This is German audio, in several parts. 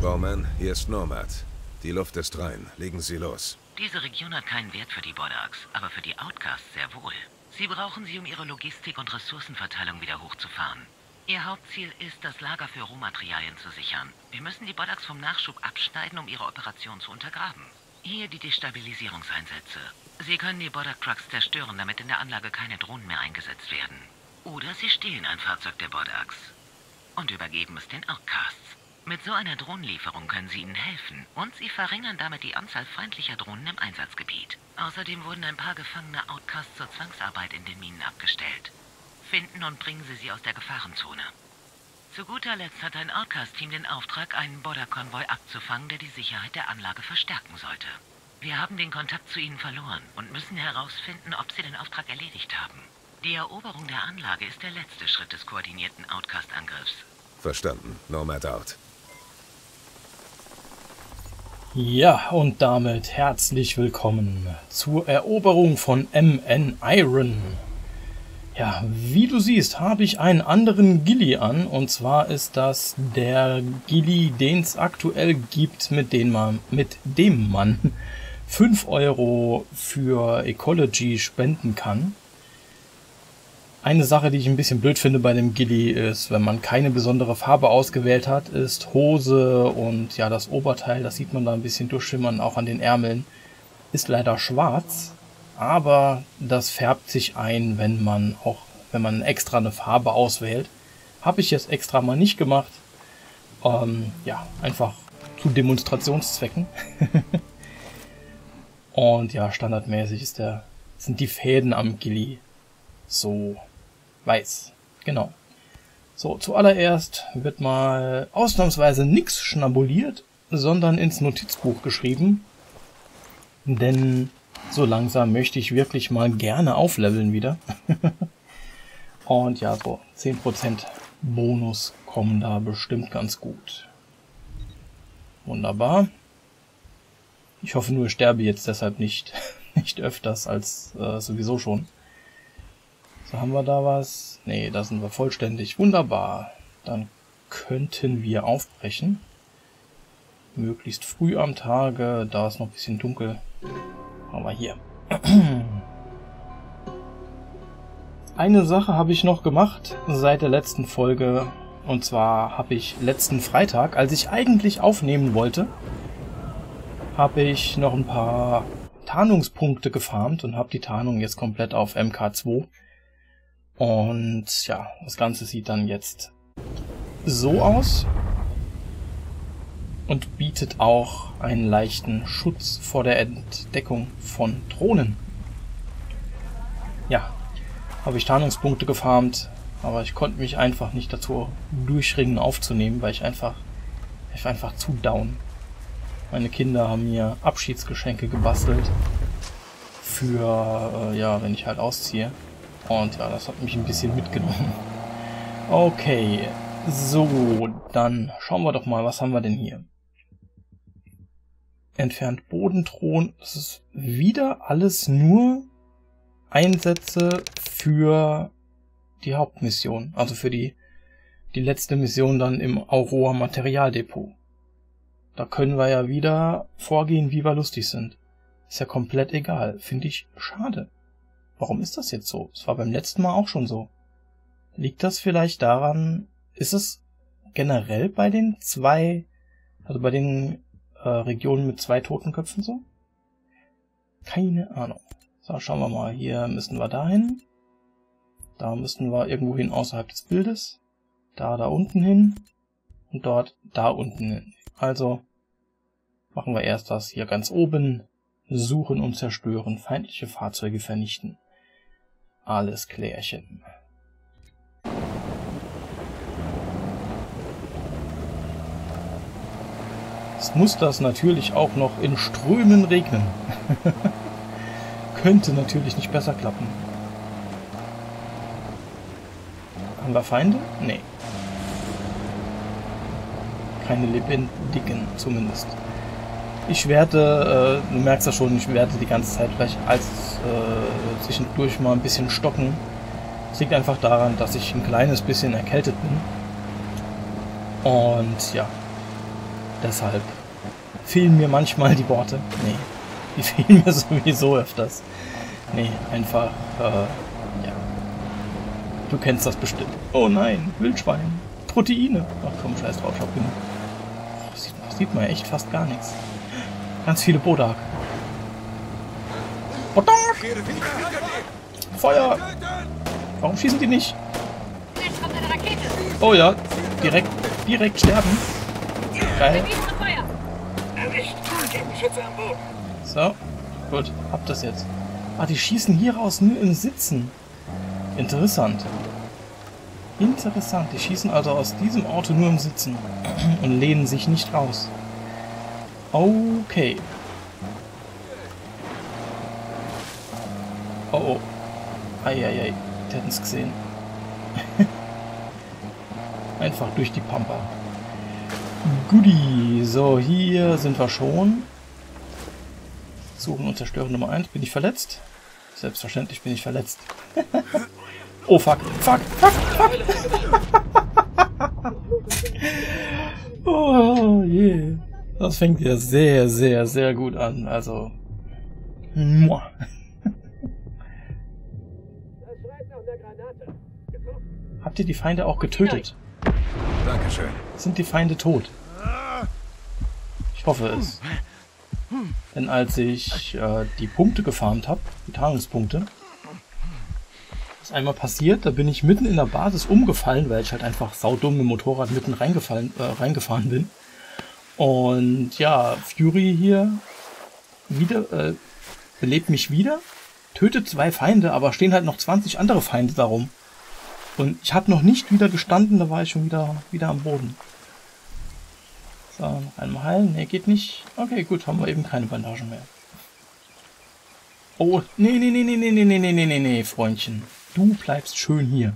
Bowman, hier ist Nomad. Die Luft ist rein. Legen Sie los. Diese Region hat keinen Wert für die Bodaks, aber für die Outcasts sehr wohl. Sie brauchen sie, um ihre Logistik und Ressourcenverteilung wieder hochzufahren. Ihr Hauptziel ist, das Lager für Rohmaterialien zu sichern. Wir müssen die Bodaks vom Nachschub abschneiden, um ihre Operation zu untergraben. Hier die Destabilisierungseinsätze. Sie können die Bodak-Trucks zerstören, damit in der Anlage keine Drohnen mehr eingesetzt werden. Oder sie stehlen ein Fahrzeug der Bodaks und übergeben es den Outcasts. Mit so einer Drohnenlieferung können sie ihnen helfen und sie verringern damit die Anzahl feindlicher Drohnen im Einsatzgebiet. Außerdem wurden ein paar gefangene Outcasts zur Zwangsarbeit in den Minen abgestellt. Finden und bringen Sie sie aus der Gefahrenzone. Zu guter Letzt hat ein Outcast-Team den Auftrag, einen Border-Konvoi abzufangen, der die Sicherheit der Anlage verstärken sollte. Wir haben den Kontakt zu ihnen verloren und müssen herausfinden, ob sie den Auftrag erledigt haben. Die Eroberung der Anlage ist der letzte Schritt des koordinierten Outcast-Angriffs. Verstanden. Nomad out. Ja, und damit herzlich willkommen zur Eroberung von MN Iron. Ja, wie du siehst, habe ich einen anderen Ghillie an, und zwar ist das der Ghillie, den es aktuell gibt, mit dem man 5 Euro für Ecology spenden kann. Eine Sache, die ich ein bisschen blöd finde bei dem Ghillie ist, wenn man keine besondere Farbe ausgewählt hat, ist Hose und ja, das Oberteil, das sieht man da ein bisschen durchschimmern, auch an den Ärmeln, ist leider schwarz, aber das färbt sich ein, wenn man extra eine Farbe auswählt. Habe ich jetzt extra mal nicht gemacht, ja, einfach zu Demonstrationszwecken. Und ja, standardmäßig sind die Fäden am Ghillie so weiß. Genau. So, zuallererst wird mal ausnahmsweise nichts schnabuliert, sondern ins Notizbuch geschrieben. Denn so langsam möchte ich wirklich mal gerne aufleveln wieder. Und ja, so 10% Bonus kommen da bestimmt ganz gut. Wunderbar. Ich hoffe nur, ich sterbe jetzt deshalb nicht öfters als sowieso schon. So, haben wir da was? Nee, da sind wir vollständig. Wunderbar. Dann könnten wir aufbrechen. Möglichst früh am Tage, da ist noch ein bisschen dunkel. Aber hier. Eine Sache habe ich noch gemacht seit der letzten Folge. Und zwar habe ich letzten Freitag, als ich eigentlich aufnehmen wollte, habe ich noch ein paar Tarnungspunkte gefarmt und habe die Tarnung jetzt komplett auf MK2. Und ja, das Ganze sieht dann jetzt so aus und bietet auch einen leichten Schutz vor der Entdeckung von Drohnen. Ja, habe ich Tarnungspunkte gefarmt, aber ich konnte mich einfach nicht dazu durchringen aufzunehmen, weil ich einfach zu down. Meine Kinder haben mir Abschiedsgeschenke gebastelt für, ja, wenn ich halt ausziehe. Und ja, das hat mich ein bisschen mitgenommen. Okay, so, dann schauen wir doch mal, was haben wir denn hier? Entfernt Bodendrohnen. Das ist wieder alles nur Einsätze für die Hauptmission. Also für die letzte Mission dann im Aurora Materialdepot. Da können wir ja wieder vorgehen, wie wir lustig sind. Ist ja komplett egal. Finde ich schade. Warum ist das jetzt so? Es war beim letzten Mal auch schon so. Liegt das vielleicht daran, ist es generell bei den Regionen mit 2 Totenköpfen so? Keine Ahnung. So, schauen wir mal. Hier müssen wir dahin. Da müssten wir irgendwo hin außerhalb des Bildes. Da unten hin. Und dort, da unten hin. Also machen wir erst das hier ganz oben. Suchen und zerstören. Feindliche Fahrzeuge vernichten. Alles klärchen. Jetzt muss das natürlich auch noch in Strömen regnen. Könnte natürlich nicht besser klappen. Haben wir Feinde? Nee. Keine lebendigen zumindest. Ich werde, du merkst ja schon, ich werde die ganze Zeit vielleicht zwischendurch mal ein bisschen stocken. Das liegt einfach daran, dass ich ein kleines bisschen erkältet bin. Und ja, Deshalb fehlen mir manchmal die Worte. Nee, die fehlen mir sowieso öfters. Nee, einfach, ja. Du kennst das bestimmt. Oh nein, Wildschwein. Proteine. Ach komm, scheiß drauf, ich hab genug. Sieht man ja echt fast gar nichts. Ganz viele Bodak. Bodak! Feuer! Warum schießen die nicht? Oh ja, direkt sterben. Geil. So, gut, hab das jetzt. Ah, die schießen hier raus nur im Sitzen. Interessant. Interessant, die schießen also aus diesem Auto nur im Sitzen und lehnen sich nicht raus. Okay. Oh oh. Eieiei, die hätten es gesehen. Einfach durch die Pampa. Goodie. So, hier sind wir schon. Suchen und zerstören Nummer 1. Bin ich verletzt? Selbstverständlich bin ich verletzt. Oh fuck, fuck, fuck, fuck. Oh je. Das fängt ja sehr, sehr, sehr gut an. Also. Muah. Habt ihr die Feinde auch getötet? Dankeschön. Sind die Feinde tot? Ich hoffe es. Denn als ich die Punkte gefarmt habe, die Tarnungspunkte, ist einmal passiert, da bin ich mitten in der Basis umgefallen, weil ich halt einfach saudumm mit dem Motorrad mitten reingefahren bin. Und ja, Fury hier wieder belebt mich wieder, tötet 2 Feinde, aber stehen halt noch 20 andere Feinde darum. Und ich habe noch nicht wieder gestanden, da war ich schon wieder am Boden. So, noch einmal heilen. Ne, geht nicht. Okay, gut, haben wir eben keine Bandagen mehr. Oh, nee, Freundchen. Du bleibst schön hier.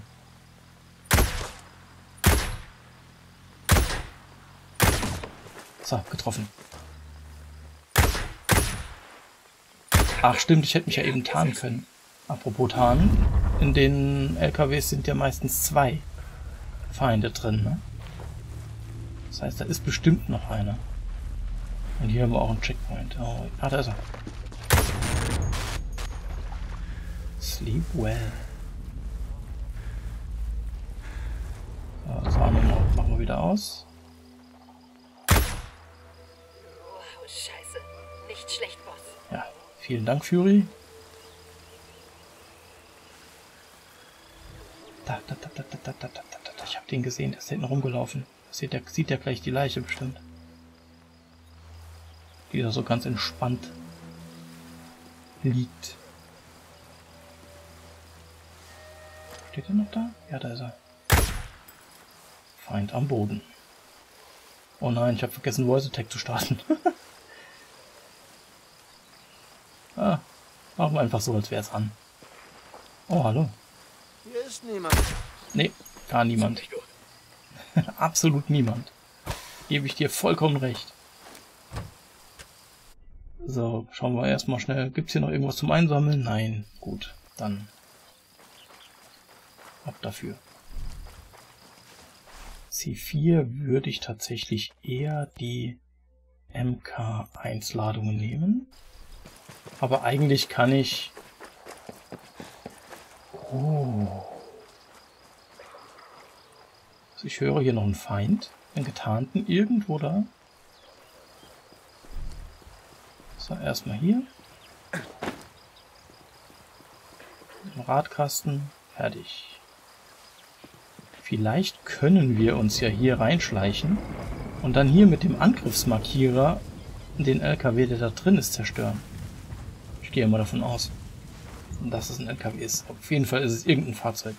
So, getroffen. Ach stimmt, ich hätte mich ja eben tarnen können. Apropos tarnen, in den LKWs sind ja meistens 2 Feinde drin, ne? Das heißt, da ist bestimmt noch einer. Und hier haben wir auch einen Checkpoint. Oh, da ist er. Sleep well. So, das machen wir wieder aus. Oh, Scheiße. Nicht schlecht, Boss. Ja, vielen Dank, Fury. Da. Ich habe den gesehen, der ist hinten rumgelaufen. Sieht ja gleich die Leiche bestimmt. Die da so ganz entspannt liegt. Steht er noch da? Ja, da ist er. Feind am Boden. Oh nein, ich habe vergessen, Voice Attack zu starten. Ah, machen wir einfach so, als wäre es an. Oh, hallo. Hier ist niemand. Nee, gar niemand. Absolut niemand. Gebe ich dir vollkommen recht. So, schauen wir erstmal schnell. Gibt es hier noch irgendwas zum Einsammeln? Nein. Gut, dann ab dafür. C4 würde ich tatsächlich eher die MK1-Ladungen nehmen. Aber eigentlich kann ich... Oh... Ich höre hier noch einen Feind, einen Getarnten, irgendwo da. So, erstmal hier. Im Radkasten, fertig. Vielleicht können wir uns ja hier reinschleichen und dann hier mit dem Angriffsmarkierer den LKW, der da drin ist, zerstören. Ich gehe mal davon aus, dass es ein LKW ist. Auf jeden Fall ist es irgendein Fahrzeug.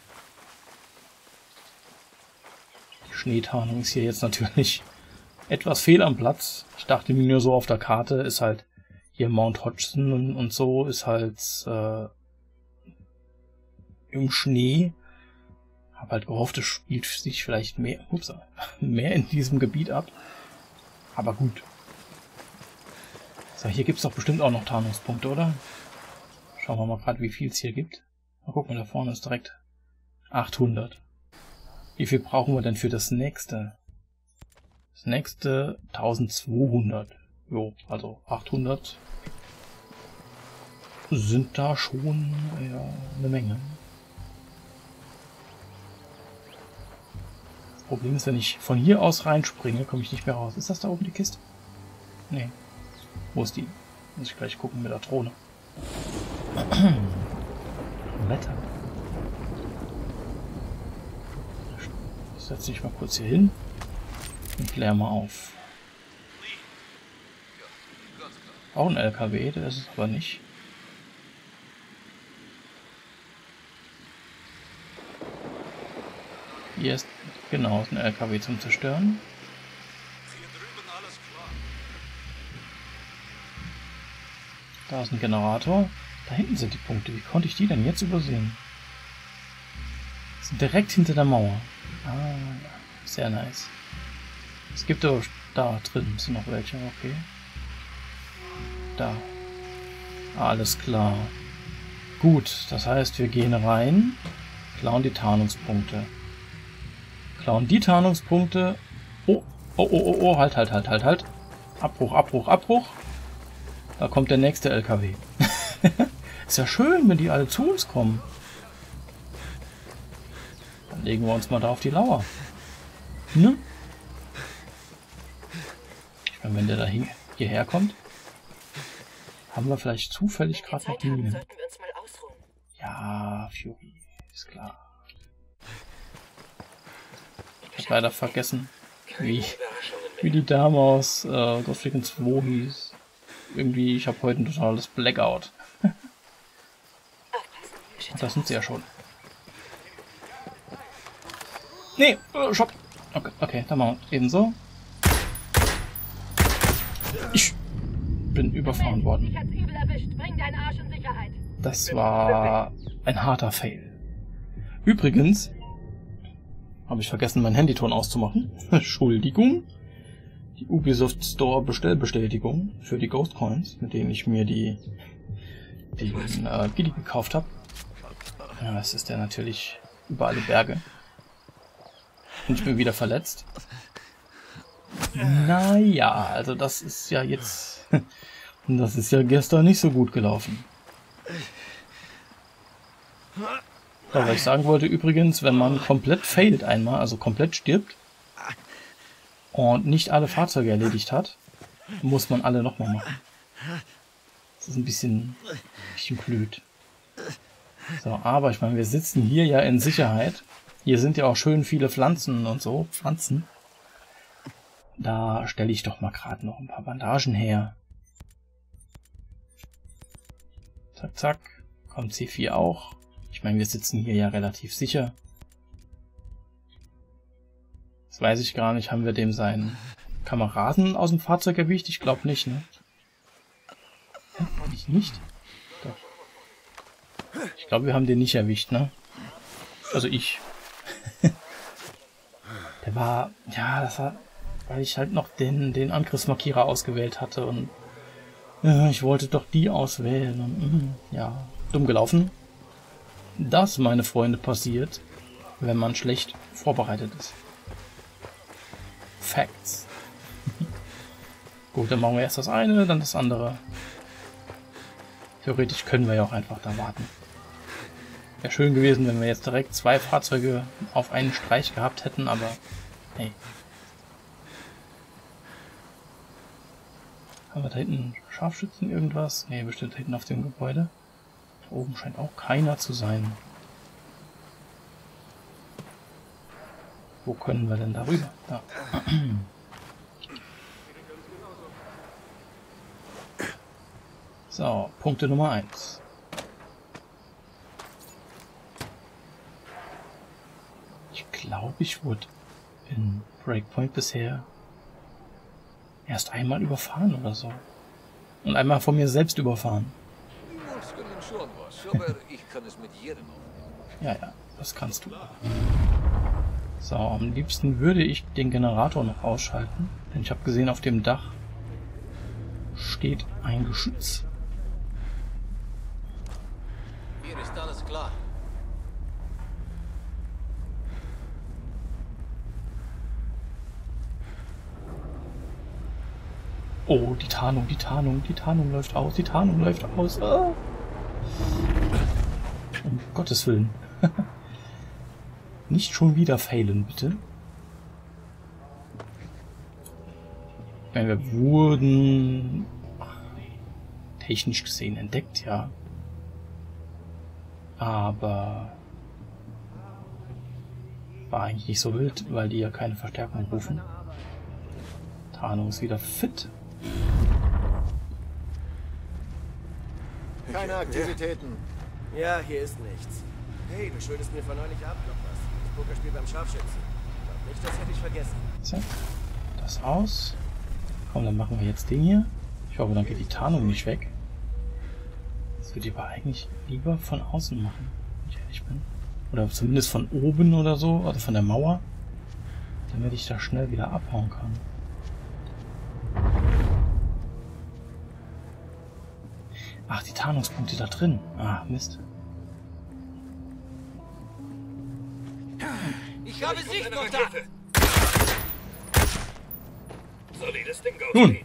Schneetarnung ist hier jetzt natürlich etwas fehl am Platz. Ich dachte mir nur so, auf der Karte ist halt hier Mount Hodgson und so ist halt im Schnee. Hab halt gehofft, es spielt sich vielleicht mehr in diesem Gebiet ab. Aber gut. So, hier gibt es doch bestimmt auch noch Tarnungspunkte, oder? Schauen wir mal gerade, wie viel es hier gibt. Mal gucken, da vorne ist direkt 800. Wie viel brauchen wir denn für das nächste? Das nächste 1200. Jo, also 800 sind da schon ja, eine Menge. Das Problem ist, wenn ich von hier aus reinspringe, komme ich nicht mehr raus. Ist das da oben die Kiste? Nee. Wo ist die? Muss ich gleich gucken mit der Drohne. Wetter. Ich setze mich mal kurz hier hin und klär mal auf. Auch ein LKW, der ist es aber nicht. Hier ist genau ein LKW zum Zerstören. Da ist ein Generator. Da hinten sind die Punkte. Wie konnte ich die denn jetzt übersehen? Sind direkt hinter der Mauer. Ah, ja. Sehr nice. Es gibt aber da drin sind noch welche. Okay. Da. Alles klar. Gut, das heißt, wir gehen rein, klauen die Tarnungspunkte. Klauen die Tarnungspunkte. Oh, oh, oh, oh, oh, halt. Abbruch, Abbruch, Abbruch. Da kommt der nächste LKW. Ist ja schön, wenn die alle zu uns kommen. Dann legen wir uns mal da auf die Lauer. Ne? Ich meine, wenn der da hierher kommt, haben wir vielleicht zufällig gerade noch die Mine. Sollten wir uns mal ausruhen. Ja, Fury, ist klar. Ich habe leider vergessen, wie die Dame aus Ghost Recon 2 hieß. Irgendwie, ich habe heute ein totales Blackout. Und das sind sie ja schon. Nee, Schock. Okay, dann machen wir ebenso. Ich bin überfahren worden. Ich hat's übel erwischt. Bring deinen Arsch in Sicherheit. Das war ein harter Fail. Übrigens habe ich vergessen, meinen Handyton auszumachen. Entschuldigung. Die Ubisoft Store Bestellbestätigung für die Ghost Coins, mit denen ich mir den Gilly gekauft habe. Ja, es ist der natürlich über alle Berge. Und ich bin wieder verletzt. Naja, also das ist ja jetzt... Das ist ja gestern nicht so gut gelaufen. Aber was ich sagen wollte übrigens, wenn man komplett failt einmal, also komplett stirbt und nicht alle Fahrzeuge erledigt hat, muss man alle nochmal machen. Das ist ein bisschen blöd. So, aber ich meine, wir sitzen hier ja in Sicherheit. Hier sind ja auch schön viele Pflanzen und so, Pflanzen. Da stelle ich doch mal gerade noch ein paar Bandagen her. Zack, zack. Kommt C4 auch. Ich meine, wir sitzen hier ja relativ sicher. Das weiß ich gar nicht. Haben wir dem seinen Kameraden aus dem Fahrzeug erwischt? Ich glaube nicht, ne? Ja, nicht? Doch. Ich glaube, wir haben den nicht erwischt, ne? Also ich. Der war... Ja, das war... Weil ich halt noch den Angriffsmarkierer ausgewählt hatte und... ich wollte doch die auswählen und... ja, dumm gelaufen. Das, meine Freunde, passiert, wenn man schlecht vorbereitet ist. Facts. Gut, dann machen wir erst das eine, dann das andere. Theoretisch können wir ja auch einfach da warten. Wäre schön gewesen, wenn wir jetzt direkt 2 Fahrzeuge auf einen Streich gehabt hätten, aber hey. Haben wir da hinten Scharfschützen irgendwas? Ne, bestimmt hinten auf dem Gebäude. Da oben scheint auch keiner zu sein. Wo können wir denn da rüber? Da. So, Punkte Nummer 1. Ich glaube, ich wurde in Breakpoint bisher erst einmal überfahren oder so. Und einmal von mir selbst überfahren. Ja, das kannst du. So, am liebsten würde ich den Generator noch ausschalten, denn ich habe gesehen, auf dem Dach steht ein Geschütz. Mir ist alles klar. Oh, die Tarnung läuft aus, die Tarnung läuft aus. Ah. Um Gottes Willen. Nicht schon wieder failen, bitte. Ich meine, wir wurden technisch gesehen entdeckt, ja. Aber war eigentlich nicht so wild, weil die ja keine Verstärkung rufen. Tarnung ist wieder fit. Keine Aktivitäten. Ja, hier ist nichts. Hey, du schuldest mir von neulich Abend noch was. Das Pokerspiel beim Scharfschützen. Glaub nicht, das hätte ich vergessen. Zack. Das aus. Komm, dann machen wir jetzt den hier. Ich hoffe, dann geht die Tarnung nicht weg. Das würde ich aber eigentlich lieber von außen machen, wenn ich ehrlich bin. Oder zumindest von oben oder so, oder von der Mauer. Damit ich da schnell wieder abhauen kann. Ach, die Tarnungspunkte da drin. Ah, Mist. Ich habe Sicht noch da! Nun.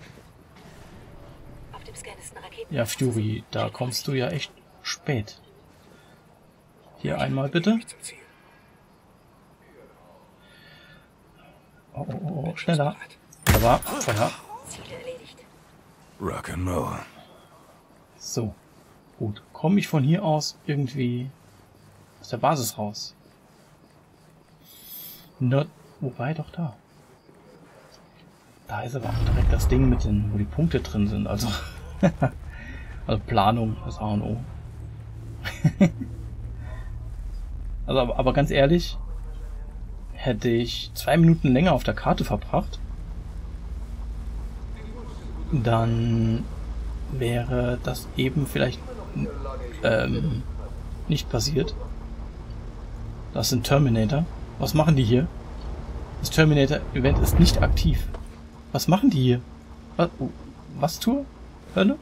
Auf dem Scan ist ein Raketen. Ja, Fury, da kommst du ja echt spät. Hier einmal bitte. Oh, oh, oh, schneller. Wunderbar. Feuer. Ziele erledigt. Rock'n'Roll. So. Gut. Komme ich von hier aus irgendwie aus der Basis raus? Not, wobei doch da. Da ist aber auch direkt das Ding mit den, wo die Punkte drin sind. Also, also Planung, das A und O. Also, aber ganz ehrlich, hätte ich 2 Minuten länger auf der Karte verbracht, dann wäre das eben vielleicht nicht passiert. Das sind Terminator. Was machen die hier? Das Terminator-Event ist nicht aktiv. Was machen die hier? Was Tour? Hölle?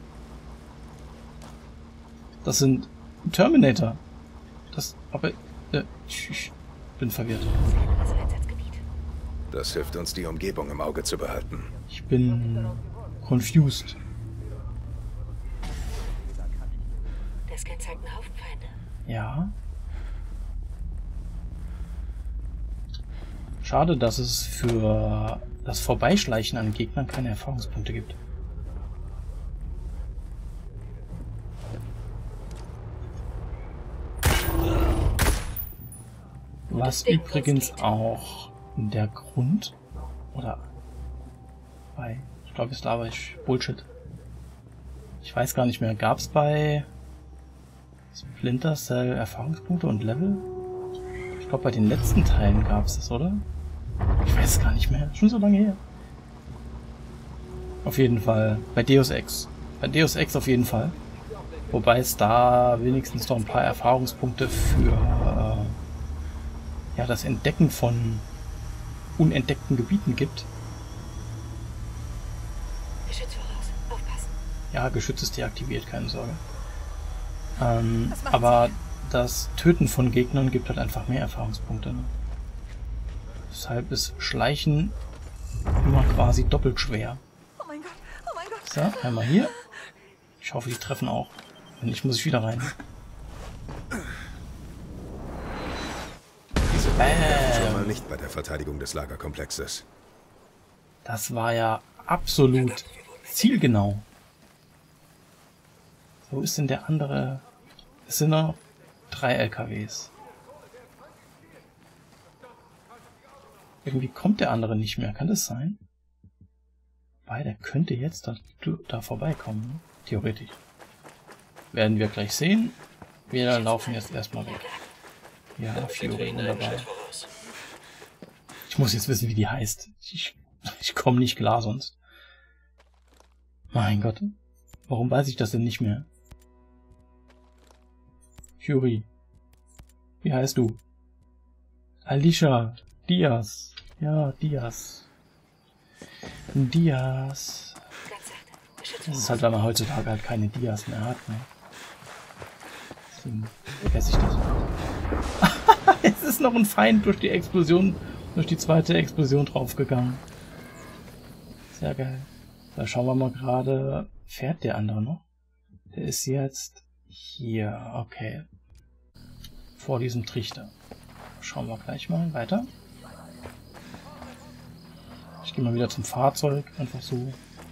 Das sind Terminator. Das, aber, ich bin verwirrt. Also Einsatzgebiet. Das hilft uns, die Umgebung im Auge zu behalten. Ich bin confused. Der Scan zeigt einen Haufen Feinde. Ja. Schade, dass es für das Vorbeischleichen an Gegnern keine Erfahrungspunkte gibt. Was übrigens auch der Grund, oder bei, ich glaube, jetzt laber ich Bullshit. Ich weiß gar nicht mehr, gab es bei Splinter Cell Erfahrungspunkte und Level? Ich glaube, bei den letzten Teilen gab es das, oder? Ich weiß es gar nicht mehr, schon so lange her. Auf jeden Fall, bei Deus Ex. Bei Deus Ex auf jeden Fall. Wobei es da wenigstens noch ein paar Erfahrungspunkte für ja, das Entdecken von unentdeckten Gebieten gibt. Geschütz voraus. Aufpassen. Ja, Geschütz ist deaktiviert, keine Sorge. Aber das Töten von Gegnern gibt halt einfach mehr Erfahrungspunkte. Ne? Deshalb ist Schleichen immer quasi doppelt schwer. Oh mein Gott, oh mein Gott. So, einmal hier. Ich hoffe, die treffen auch. Wenn nicht, muss ich wieder rein. Schon mal nicht bei der Verteidigung des Lagerkomplexes. Das war ja absolut zielgenau. Wo ist denn der andere? Es sind noch 3 LKWs. Irgendwie kommt der andere nicht mehr. Kann das sein? Weil der könnte jetzt da vorbeikommen. Ne? Theoretisch. Werden wir gleich sehen. Wir laufen jetzt erstmal weg. Ja, Fury, wunderbar. Ich muss jetzt wissen, wie die heißt. Ich komme nicht klar sonst. Mein Gott. Warum weiß ich das denn nicht mehr? Fury. Wie heißt du? Alicia. Diaz. Ja, Diaz. Diaz. Ganz sachte. Geschütz Das ist halt, weil man heutzutage halt keine Diaz mehr hat, ne? Deswegen vergesse ich das. Es ist noch ein Feind durch die Explosion, durch die zweite Explosion draufgegangen. Sehr geil. Da schauen wir mal gerade. Fährt der andere noch? Der ist jetzt hier. Okay. Vor diesem Trichter. Schauen wir gleich mal weiter. Ich gehe mal wieder zum Fahrzeug. Einfach so.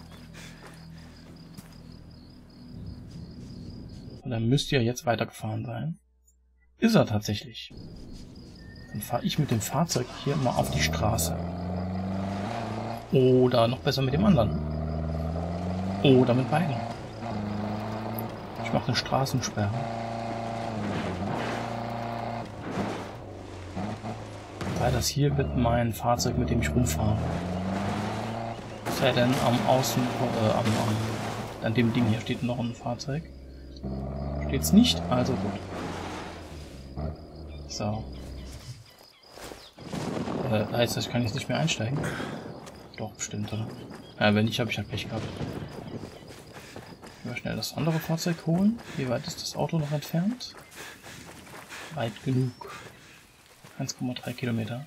Und dann müsste er jetzt weitergefahren sein. Ist er tatsächlich. Dann fahre ich mit dem Fahrzeug hier mal auf die Straße. Oder noch besser mit dem anderen. Oder mit beiden. Ich mache eine Straßensperre. Weil das hier wird mein Fahrzeug, mit dem ich rumfahre. Was er denn am Außen... an dem Ding hier steht noch ein Fahrzeug. Steht's nicht? Also gut. So. Heißt das, ich kann jetzt nicht mehr einsteigen? Doch, bestimmt, oder? Ja, wenn nicht, habe ich halt Pech gehabt. Mal schnell das andere Fahrzeug holen. Wie weit ist das Auto noch entfernt? Weit genug. 1,3 Kilometer.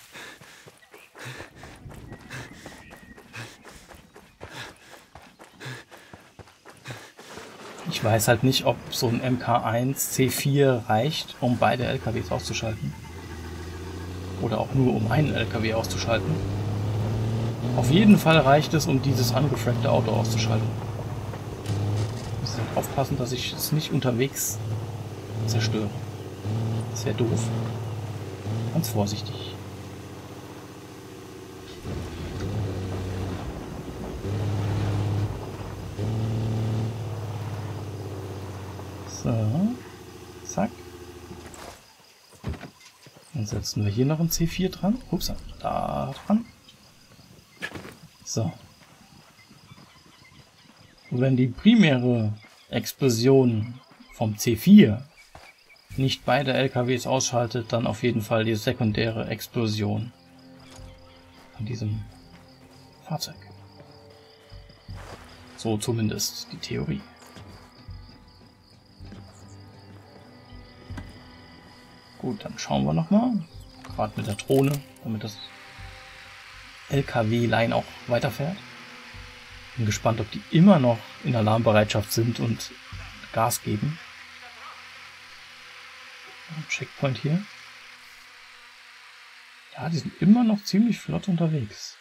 Ich weiß halt nicht, ob so ein MK1 C4 reicht, um beide LKWs auszuschalten. Oder auch nur um einen LKW auszuschalten. Auf jeden Fall reicht es, um dieses angefrackte Auto auszuschalten. Ich muss halt aufpassen, dass ich es nicht unterwegs zerstöre. Das wäre doof. Ganz vorsichtig. So. Zack. Dann setzen wir hier noch ein C4 dran. Ups, da dran. So. Und wenn die primäre Explosion vom C4 nicht beide LKWs ausschaltet, dann auf jeden Fall die sekundäre Explosion von diesem Fahrzeug. So zumindest die Theorie. Gut, dann schauen wir nochmal. Gerade mit der Drohne, damit das LKW-Line auch weiterfährt. Bin gespannt, ob die immer noch in Alarmbereitschaft sind und Gas geben. Checkpoint hier. Ja, die sind immer noch ziemlich flott unterwegs.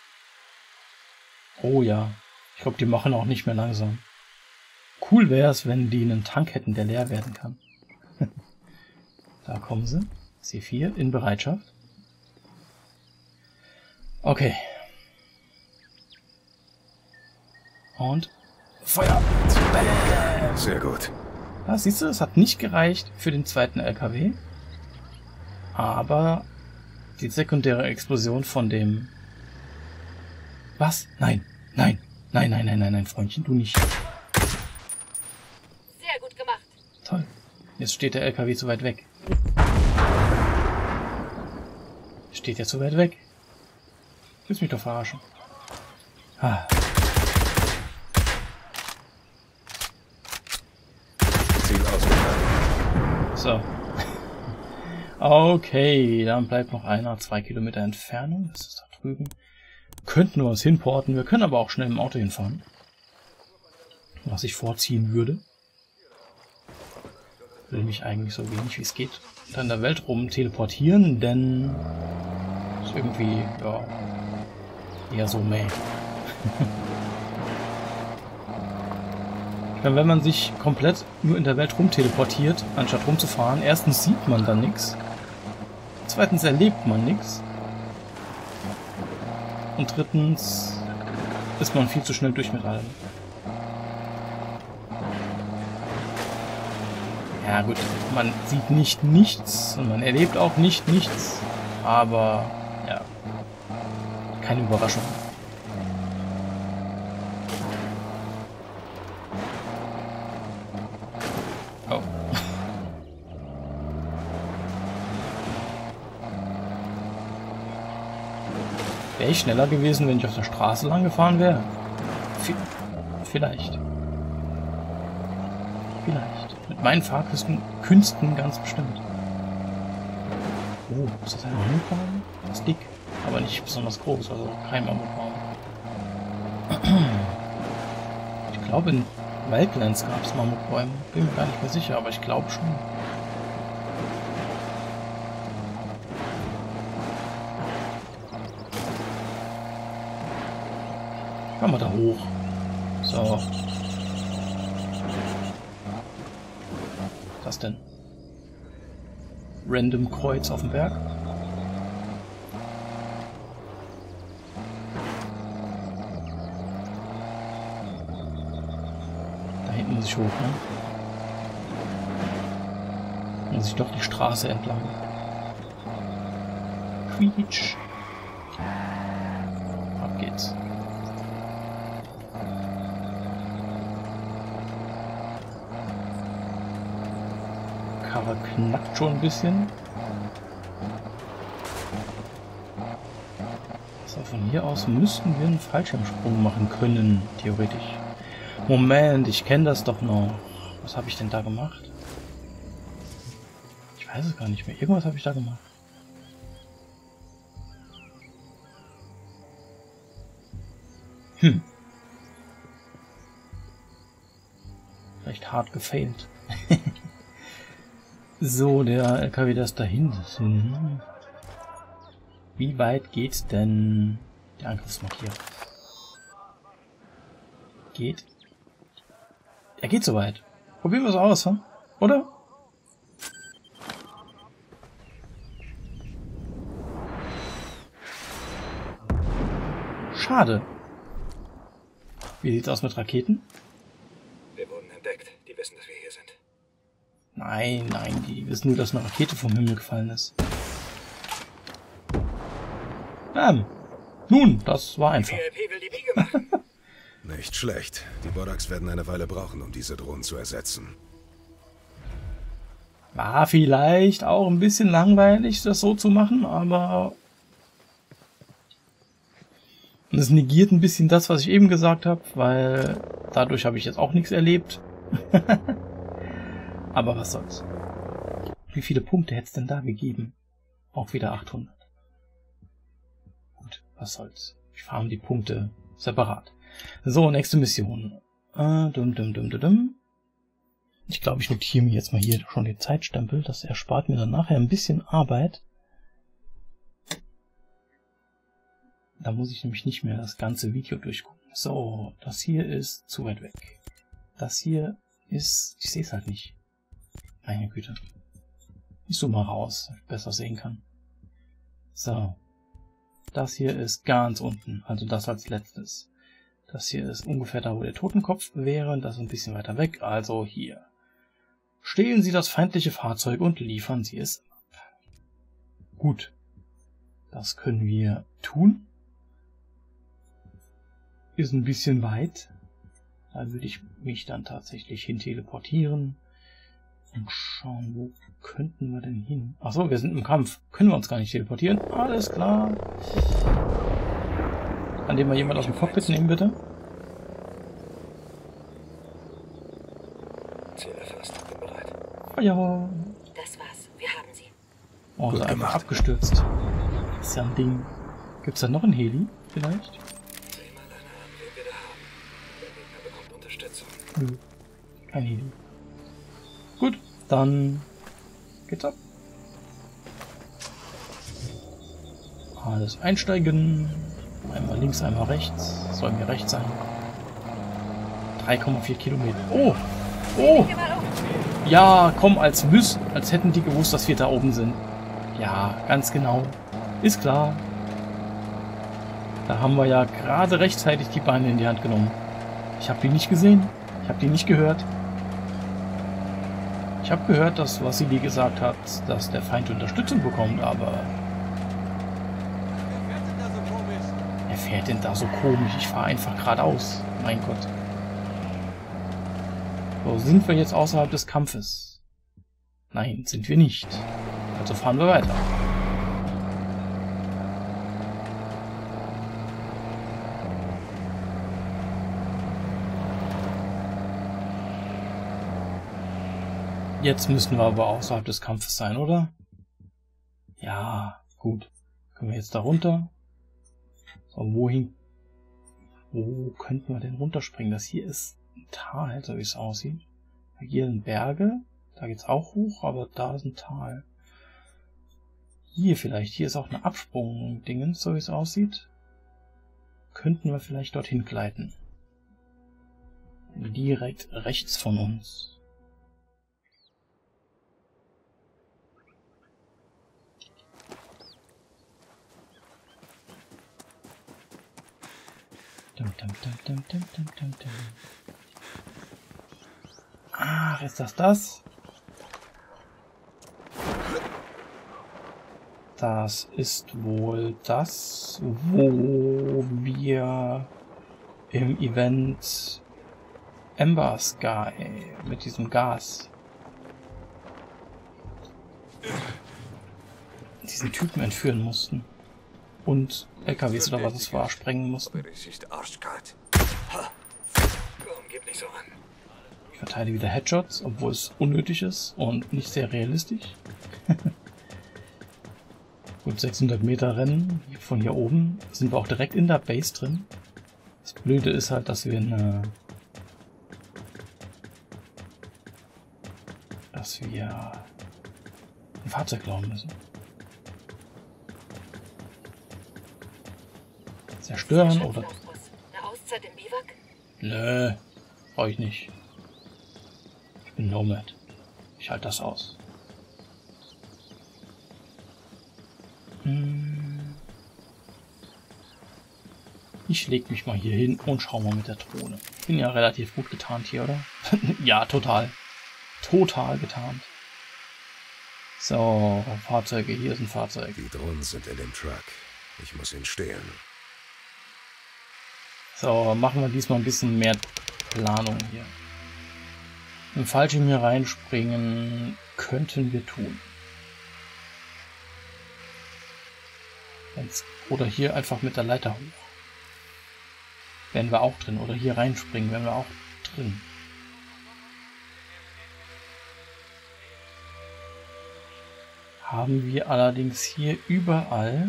Oh ja, ich glaube, die machen auch nicht mehr langsam. Cool wäre es, wenn die einen Tank hätten, der leer werden kann. Da kommen sie. C4 in Bereitschaft. Okay. Und Feuer. Bam. Sehr gut. Ja, siehst du, es hat nicht gereicht für den zweiten LKW. Aber die sekundäre Explosion von dem... Was? Nein, nein, nein, nein, nein, nein, nein, Freundchen, du nicht. Sehr gut gemacht. Toll. Jetzt steht der LKW zu weit weg. Steht ja zu weit weg. Willst mich doch verarschen. Ah. Ziel ausgeschaltet. So. Okay, dann bleibt noch einer 2 Kilometer Entfernung. Das ist da drüben. Könnten wir uns hinporten. Wir können aber auch schnell im Auto hinfahren. Was ich vorziehen würde. Will mich eigentlich so wenig wie es geht in der Welt rum teleportieren, denn ist irgendwie, ja, eher so meh. Ich meine, wenn man sich komplett nur in der Welt rum teleportiert, anstatt rumzufahren, erstens sieht man dann nichts, zweitens erlebt man nichts und drittens ist man viel zu schnell durch mit allem. Ja gut, man sieht nicht nichts und man erlebt auch nicht nichts, aber ja, keine Überraschung. Oh. Wäre ich schneller gewesen, wenn ich auf der Straße lang gefahren wäre? Vielleicht. Vielleicht. Mit meinen Fahrkünsten ganz bestimmt. Oh, ist das ein Mammutbaum? Das ist dick, aber nicht besonders groß, also kein Mammutbaum. glaube, in Wildlands gab es Mammutbäume. Bin mir gar nicht mehr sicher, aber ich glaube schon. Kommen wir da hoch. So. Was denn? Random Kreuz auf dem Berg. Da hinten muss ich hoch, ne? Muss ich doch die Straße entlang. Quietsch. Ab geht's. Karre knackt schon ein bisschen. So, von hier aus müssten wir einen Fallschirmsprung machen können, theoretisch. Moment, ich kenne das doch noch. Was habe ich denn da gemacht? Ich weiß es gar nicht mehr. Irgendwas habe ich da gemacht. Vielleicht hart gefailt. So, der LKW, der ist dahin. Wie weit geht denn der Angriffsmarkierer? Geht? Er geht soweit. Probieren wir es aus, hm? Oder? Schade. Wie sieht's aus mit Raketen? Wir wurden entdeckt. Die wissen, dass wir hier sind. Nein, nein, die wissen nur, dass eine Rakete vom Himmel gefallen ist. Nun, das war einfach. VIP will die Biege machen. Nicht schlecht. Die Bodaks werden eine Weile brauchen, um diese Drohnen zu ersetzen. War vielleicht auch ein bisschen langweilig, das so zu machen, aber es negiert ein bisschen das, was ich eben gesagt habe, weil dadurch habe ich jetzt auch nichts erlebt. Aber was soll's. Wie viele Punkte hätte es denn da gegeben? Auch wieder 800. Gut, was soll's. Ich farm die Punkte separat. So, nächste Mission. Ich glaube, ich notiere mir jetzt mal hier schon den Zeitstempel. Das erspart mir dann nachher ein bisschen Arbeit. Da muss ich nämlich nicht mehr das ganze Video durchgucken. So, das hier ist zu weit weg. Das hier ist... Ich sehe es halt nicht. Meine Güte. Ich zoome mal raus, damit ich besser sehen kann. So. Das hier ist ganz unten, also das als letztes. Das hier ist ungefähr da, wo der Totenkopf wäre. Das ist ein bisschen weiter weg, also hier. Stehlen Sie das feindliche Fahrzeug und liefern Sie es ab. Gut. Das können wir tun. Ist ein bisschen weit. Da würde ich mich dann tatsächlich hin teleportieren. Und schauen, wo könnten wir denn hin? Achso, wir sind im Kampf. Können wir uns gar nicht teleportieren? Alles klar. Kann den mal jemand aus dem Cockpit nehmen, bitte? Ziel erfasst. Bin bereit. Oh ja. Das war's. Wir haben sie. Oh, Gut ist einfach gemacht. abgestürzt. Das ist ja ein Ding. Gibt's da noch einen Heli? Vielleicht? Sieh mal einer an, wen wir da haben. Der Gegner bekommt Unterstützung. Nö. Kein Heli. Gut, dann geht's ab. Alles einsteigen. Einmal links, einmal rechts. Soll mir rechts sein. 3,4 Kilometer. Oh! Oh! Ja, komm, als hätten die gewusst, dass wir da oben sind. Ja, ganz genau. Ist klar. Da haben wir ja gerade rechtzeitig die Beine in die Hand genommen. Ich habe die nicht gesehen. Ich habe die nicht gehört. Ich habe gehört, dass Wassili gesagt hat, dass der Feind Unterstützung bekommt, aber... Wer fährt denn da so komisch? Ich fahre einfach geradeaus. Mein Gott. So, sind wir jetzt außerhalb des Kampfes? Nein, sind wir nicht. Also fahren wir weiter. Jetzt müssen wir aber außerhalb des Kampfes sein, oder? Ja, gut. Können wir jetzt da runter? So, wohin? Wo könnten wir denn runterspringen? Das hier ist ein Tal, so wie es aussieht. Hier sind Berge, da geht's auch hoch, aber da ist ein Tal. Hier vielleicht, hier ist auch eine Absprung-Dingens, so wie es aussieht. Könnten wir vielleicht dorthin gleiten. Direkt rechts von uns. Ach, ist das das? Das ist wohl das, wo wir im Event Ember Sky mit diesem Gas diesen Typen entführen mussten. Und LKWs oder was es war, sprengen mussten. Es ist arschkalt. Komm, gib nicht so an. Ich verteile wieder Headshots, obwohl es unnötig ist und nicht sehr realistisch. Gut, 600 Meter Rennen von hier oben. Sind wir auch direkt in der Base drin. Das Blöde ist halt, dass wir ein Fahrzeug klauen müssen. Zerstören oder... Eine Auszeit im Biwak? Nö, brauche ich nicht. Ich bin Nomad. Ich halte das aus. Ich leg mich mal hier hin und schau mal mit der Drohne. Ich bin ja relativ gut getarnt hier, oder? Ja, total. Total getarnt. So, Fahrzeuge. Hier ist ein Fahrzeug. Die Drohnen sind in dem Truck. Ich muss ihn stehlen. So, machen wir diesmal ein bisschen mehr Planung hier. Im Fallschirm hier reinspringen könnten wir tun. Oder hier einfach mit der Leiter hoch. Wären wir auch drin. Oder hier reinspringen, wären wir auch drin. Haben wir allerdings hier überall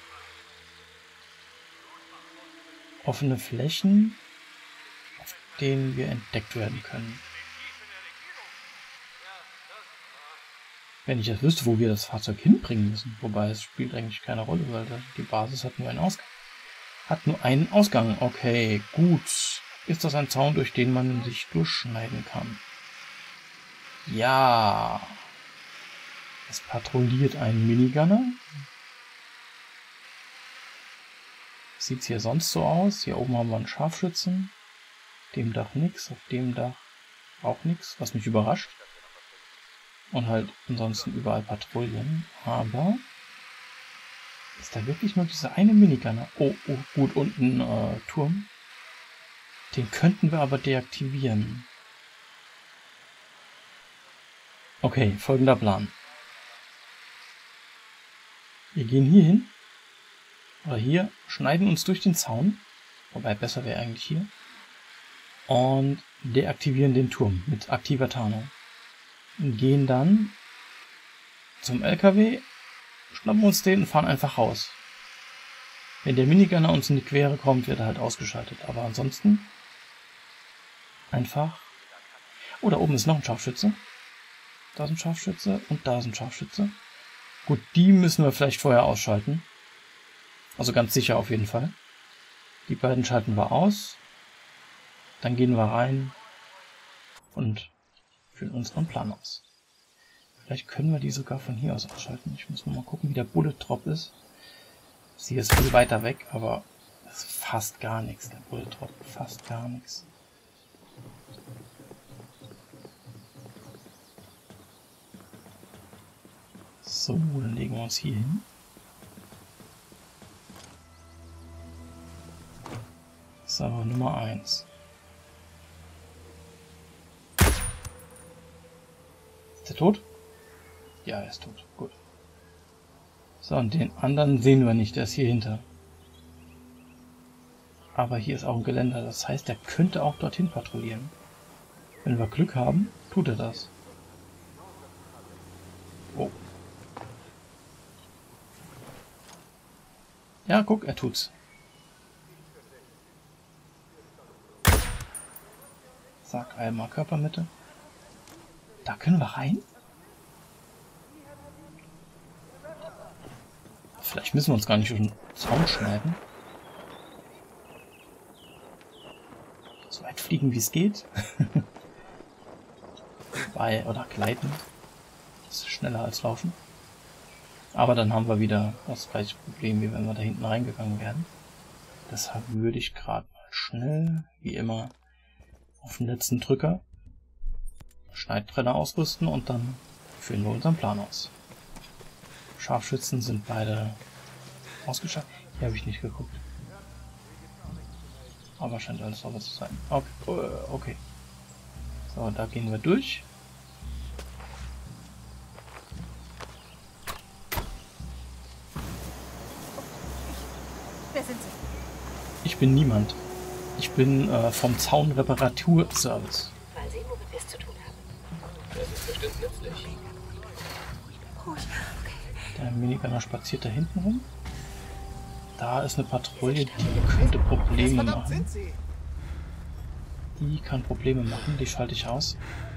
offene Flächen, auf denen wir entdeckt werden können. Wenn ich jetzt wüsste, wo wir das Fahrzeug hinbringen müssen, wobei es spielt eigentlich keine Rolle, weil die Basis hat nur einen Ausgang. Hat nur einen Ausgang. Okay, gut. Ist das ein Zaun, durch den man sich durchschneiden kann? Ja. Es patrouilliert ein Minigunner. Sieht es hier sonst so aus? Hier oben haben wir einen Scharfschützen. Auf dem Dach nichts, auf dem Dach auch nichts, was mich überrascht. Und halt ansonsten überall Patrouillen. Aber ist da wirklich nur dieser eine Minigunner? Oh, gut, unten Turm. Den könnten wir aber deaktivieren. Okay, folgender Plan. Wir gehen hier hin. Oder hier, schneiden uns durch den Zaun. Wobei besser wäre eigentlich hier. Und deaktivieren den Turm mit aktiver Tarnung. Und gehen dann zum LKW, schnappen uns den und fahren einfach raus. Wenn der Minigunner uns in die Quere kommt, wird er halt ausgeschaltet. Aber ansonsten einfach... Oh, da oben ist noch ein Scharfschütze. Da ist ein Scharfschütze und da ist ein Scharfschütze. Gut, die müssen wir vielleicht vorher ausschalten. Also ganz sicher auf jeden Fall. Die beiden schalten wir aus. Dann gehen wir rein und führen unseren Plan aus. Vielleicht können wir die sogar von hier aus ausschalten. Ich muss nur mal gucken, wie der Bullet Drop ist. Sie ist viel weiter weg, aber das ist fast gar nichts. Der Bullet Drop, fast gar nichts. So, dann legen wir uns hier hin. So, Nummer 1. Ist der tot? Ja, er ist tot. Gut. So, und den anderen sehen wir nicht. Der ist hier hinter. Aber hier ist auch ein Geländer. Das heißt, er könnte auch dorthin patrouillieren. Wenn wir Glück haben, tut er das. Oh. Ja, guck, er tut's. Sag einmal Körpermitte. Da können wir rein? Vielleicht müssen wir uns gar nicht durch den Zaun schneiden. So weit fliegen, wie es geht. Oder gleiten. Das ist schneller als laufen. Aber dann haben wir wieder das gleiche Problem, wie wenn wir da hinten reingegangen wären. Deshalb würde ich gerade mal schnell, wie immer, auf den letzten Drücker Schneidbrenner ausrüsten und dann führen wir unseren Plan aus. Scharfschützen sind beide ausgeschaltet. Hier habe ich nicht geguckt. Aber scheint alles sauber zu sein. Okay. So, da gehen wir durch. Wer sind Sie? Ich bin niemand. Ich bin vom Zaunreparaturservice. Mal sehen, womit wir es zu tun haben. Das ist bestimmt nützlich. Ruhig. Okay. Der Minigunner spaziert da hinten rum. Da ist eine Patrouille, die könnte Probleme machen. Die kann Probleme machen, die schalte ich aus.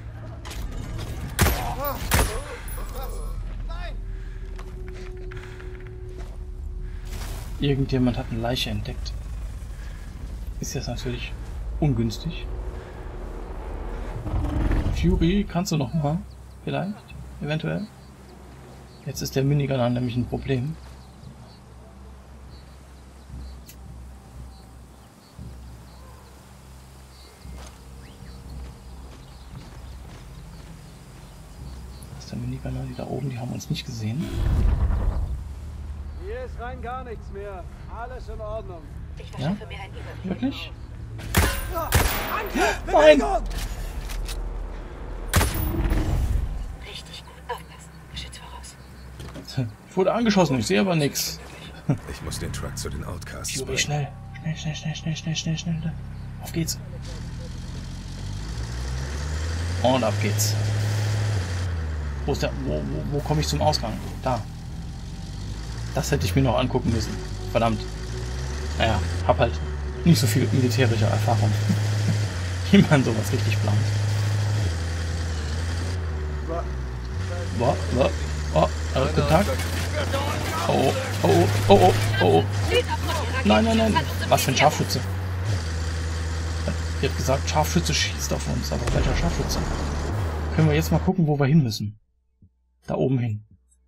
Irgendjemand hat eine Leiche entdeckt. Ist jetzt natürlich ungünstig. Fury, kannst du noch mal? Vielleicht? Eventuell? Jetzt ist der Minigunner nämlich ein Problem. Das ist der Minigunner, die da oben, die haben uns nicht gesehen. Hier ist rein gar nichts mehr. Alles in Ordnung. Ich verschaffe mir einen Überblick. Wirklich? Angriff! Nein! Bewegung! Richtig gut. Aufpassen. Geschütz voraus. Ich wurde angeschossen, ich sehe aber nichts. Ich muss den Truck zu den Outcasts Fury, bringen. schnell. Schnell. Auf geht's. Und ab geht's. Wo ist der? Wo komme ich zum Ausgang? Da. Das hätte ich mir noch angucken müssen. Verdammt. Naja, hab halt nicht so viel militärische Erfahrung. Wie man sowas richtig plant. Guten Tag. Oh. Nein. Was für ein Scharfschütze? Ich hab gesagt, Scharfschütze schießt auf uns, aber welcher Scharfschütze? Können wir jetzt mal gucken, wo wir hin müssen. Da oben hin.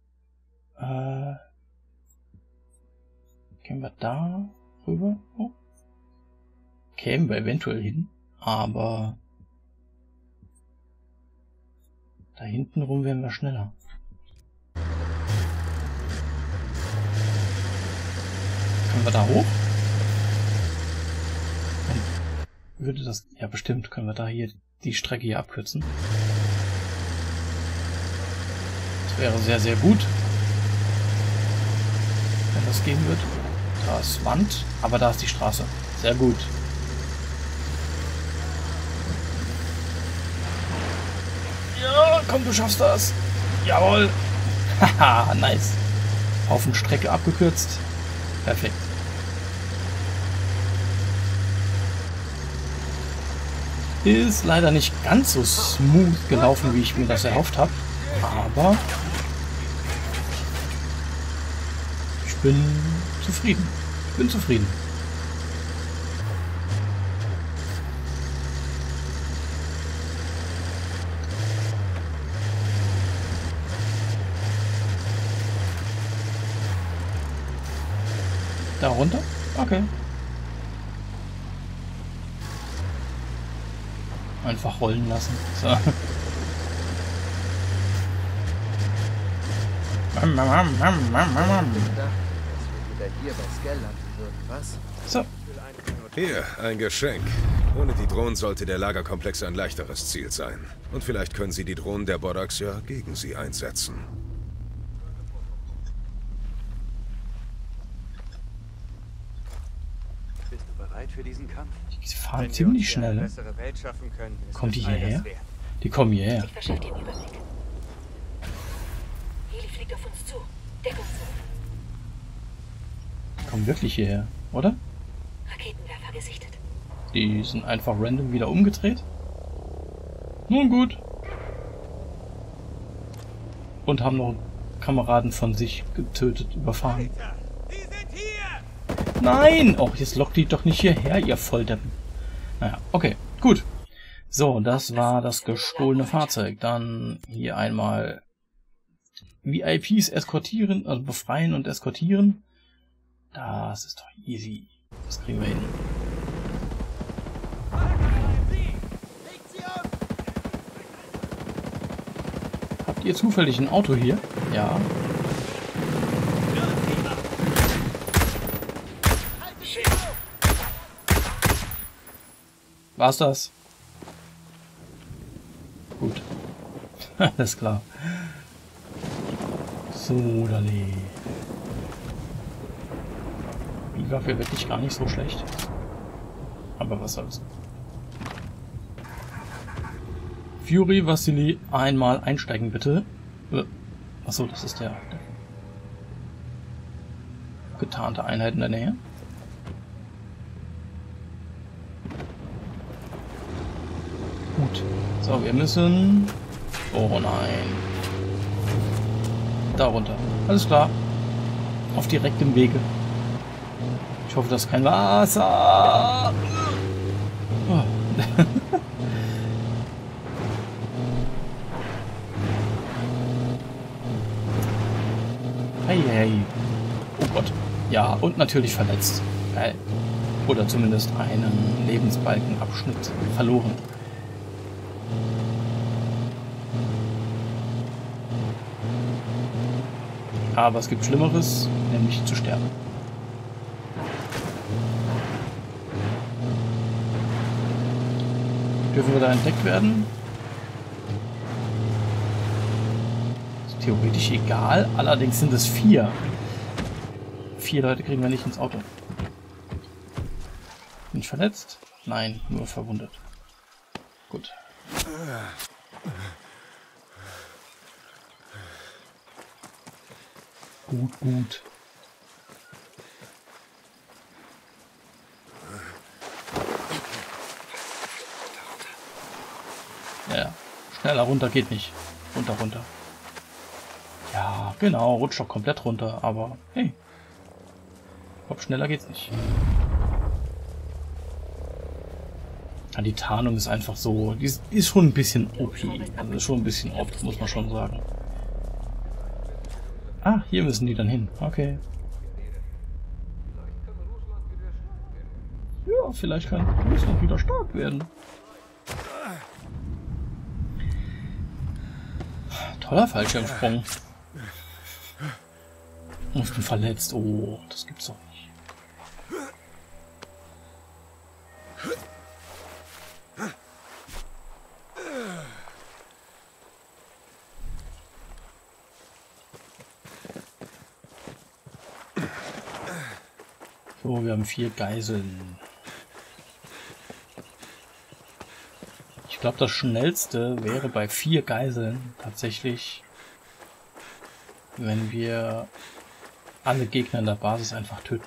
Gehen wir da rüber? Oh. Kämen wir eventuell hin, aber da hinten rum wären wir schneller. Können wir da hoch? Und würde das... Ja, bestimmt können wir da hier die Strecke hier abkürzen. Das wäre sehr, sehr gut, wenn das gehen wird. Da ist Wand, aber da ist die Straße. Sehr gut. Ja, komm, du schaffst das. Jawohl. Haha, nice. Haufen Strecke abgekürzt. Perfekt. Ist leider nicht ganz so smooth gelaufen, wie ich mir das erhofft habe. Aber ich bin zufrieden. Da runter? Okay. Einfach rollen lassen. So. So. Hier, ein Geschenk. Ohne die Drohnen sollte der Lagerkomplex ein leichteres Ziel sein. Und vielleicht können Sie die Drohnen der Borax ja gegen sie einsetzen. Bist du bereit für diesen Kampf? Die fahren ziemlich schnell. Bessere Welt schaffen können, ist Kommt die es all das hierher? wert. Die kommen hierher. Ich verschaffe dir einen Überblick. Heli fliegt auf uns zu. Deckung zu. Die kommen wirklich hierher, oder? Raketenwerfer gesichtet. Die sind einfach random wieder umgedreht. Nun gut. Und haben noch Kameraden von sich getötet, überfahren. Die sind hier! Nein! Oh, jetzt lockt die doch nicht hierher, ihr Volldeppen. Naja, okay, gut. So, das war das gestohlene Fahrzeug. Dann hier einmal VIPs eskortieren, also befreien und eskortieren. Das ist doch easy. Das kriegen wir hin. Habt ihr zufällig ein Auto hier? Ja. War's das? Gut. Alles klar. So, Dale. Die Waffe wirklich gar nicht so schlecht. Aber was soll's. Fury, Vasily, einmal einsteigen bitte. Achso, das ist der getarnte Einheit in der Nähe. Gut. So, wir müssen... Oh nein. Da runter. Alles klar. Auf direktem Wege. Ich hoffe, das ist kein Wasser. Oh. Hey, hey. Oh Gott. Ja, und natürlich verletzt. Geil. Oder zumindest einen Lebensbalkenabschnitt verloren. Aber es gibt Schlimmeres, nämlich zu sterben. Dürfen wir da entdeckt werden? Ist theoretisch egal, allerdings sind es 4. 4 Leute kriegen wir nicht ins Auto. Bin ich verletzt? Nein, nur verwundet. Gut. Gut. Ja, schneller runter geht nicht. Runter. Ja, genau, rutscht doch komplett runter, aber hey. Ich glaube, schneller geht's nicht. Ja, die Tarnung ist einfach so, die ist schon ein bisschen OP. Also ist schon ein bisschen oft, muss man schon sagen. Ah, hier müssen die dann hin. Okay. Ja, vielleicht kann Russland wieder stark werden. Toller Fallschirmsprung. Ich bin verletzt. Oh, das gibt's doch nicht. So, wir haben 4 Geiseln. Ich glaube, das Schnellste wäre bei 4 Geiseln tatsächlich, wenn wir alle Gegner in der Basis einfach töten.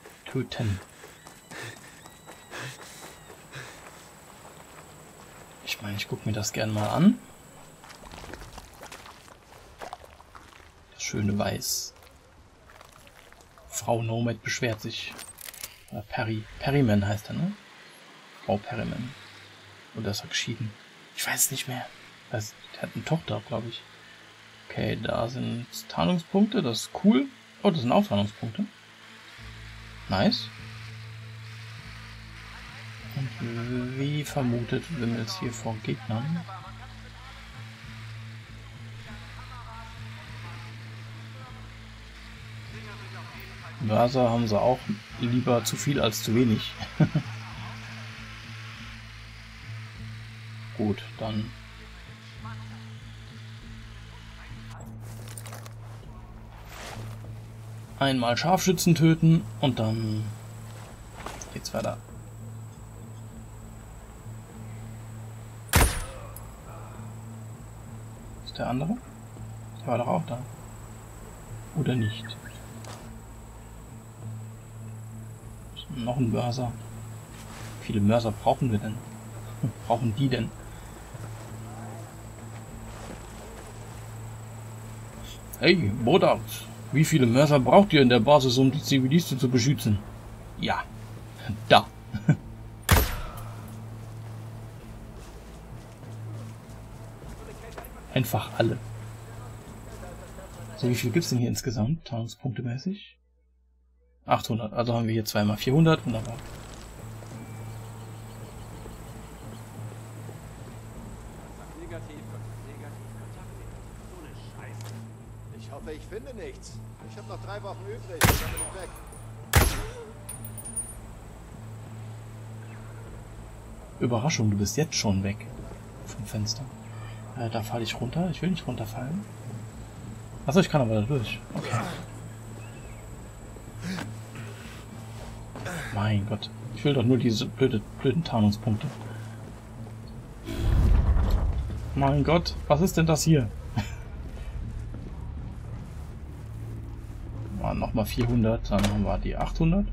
Ich meine, ich gucke mir das gerne mal an. Das schöne Weiß. Frau Nomad beschwert sich. Perryman heißt er, ne? Frau Perryman. Oder ist er geschieden? Ich weiß nicht mehr. Der hat eine Tochter, glaube ich. Okay, da sind Tarnungspunkte, das ist cool. Oh, das sind auch Tarnungspunkte. Nice. Und wie vermutet wimmelt es hier vor Gegnern? Mörser haben sie auch lieber zu viel als zu wenig. Gut, dann einmal Scharfschützen töten und dann geht's weiter. Ist der andere? Der war doch auch da. Oder nicht? Noch ein Mörser. Wie viele Mörser brauchen wir denn? Brauchen die denn? Hey, Bodaks, wie viele Mörser braucht ihr in der Basis, um die Zivilisten zu beschützen? Ja, da. Einfach alle. So, wie viel gibt's denn hier insgesamt, Tarnungspunkte mäßig? 800, also haben wir hier zweimal 400, wunderbar. Ich hoffe, ich finde nichts. Ich habe noch 3 Wochen übrig. Dann bin ich weg. Überraschung, du bist jetzt schon weg vom Fenster. Da falle ich runter. Ich will nicht runterfallen. Achso, ich kann aber da durch. Okay. Mein Gott. Ich will doch nur diese blöden Tarnungspunkte. Mein Gott, was ist denn das hier? Nochmal 400, dann haben wir die 800.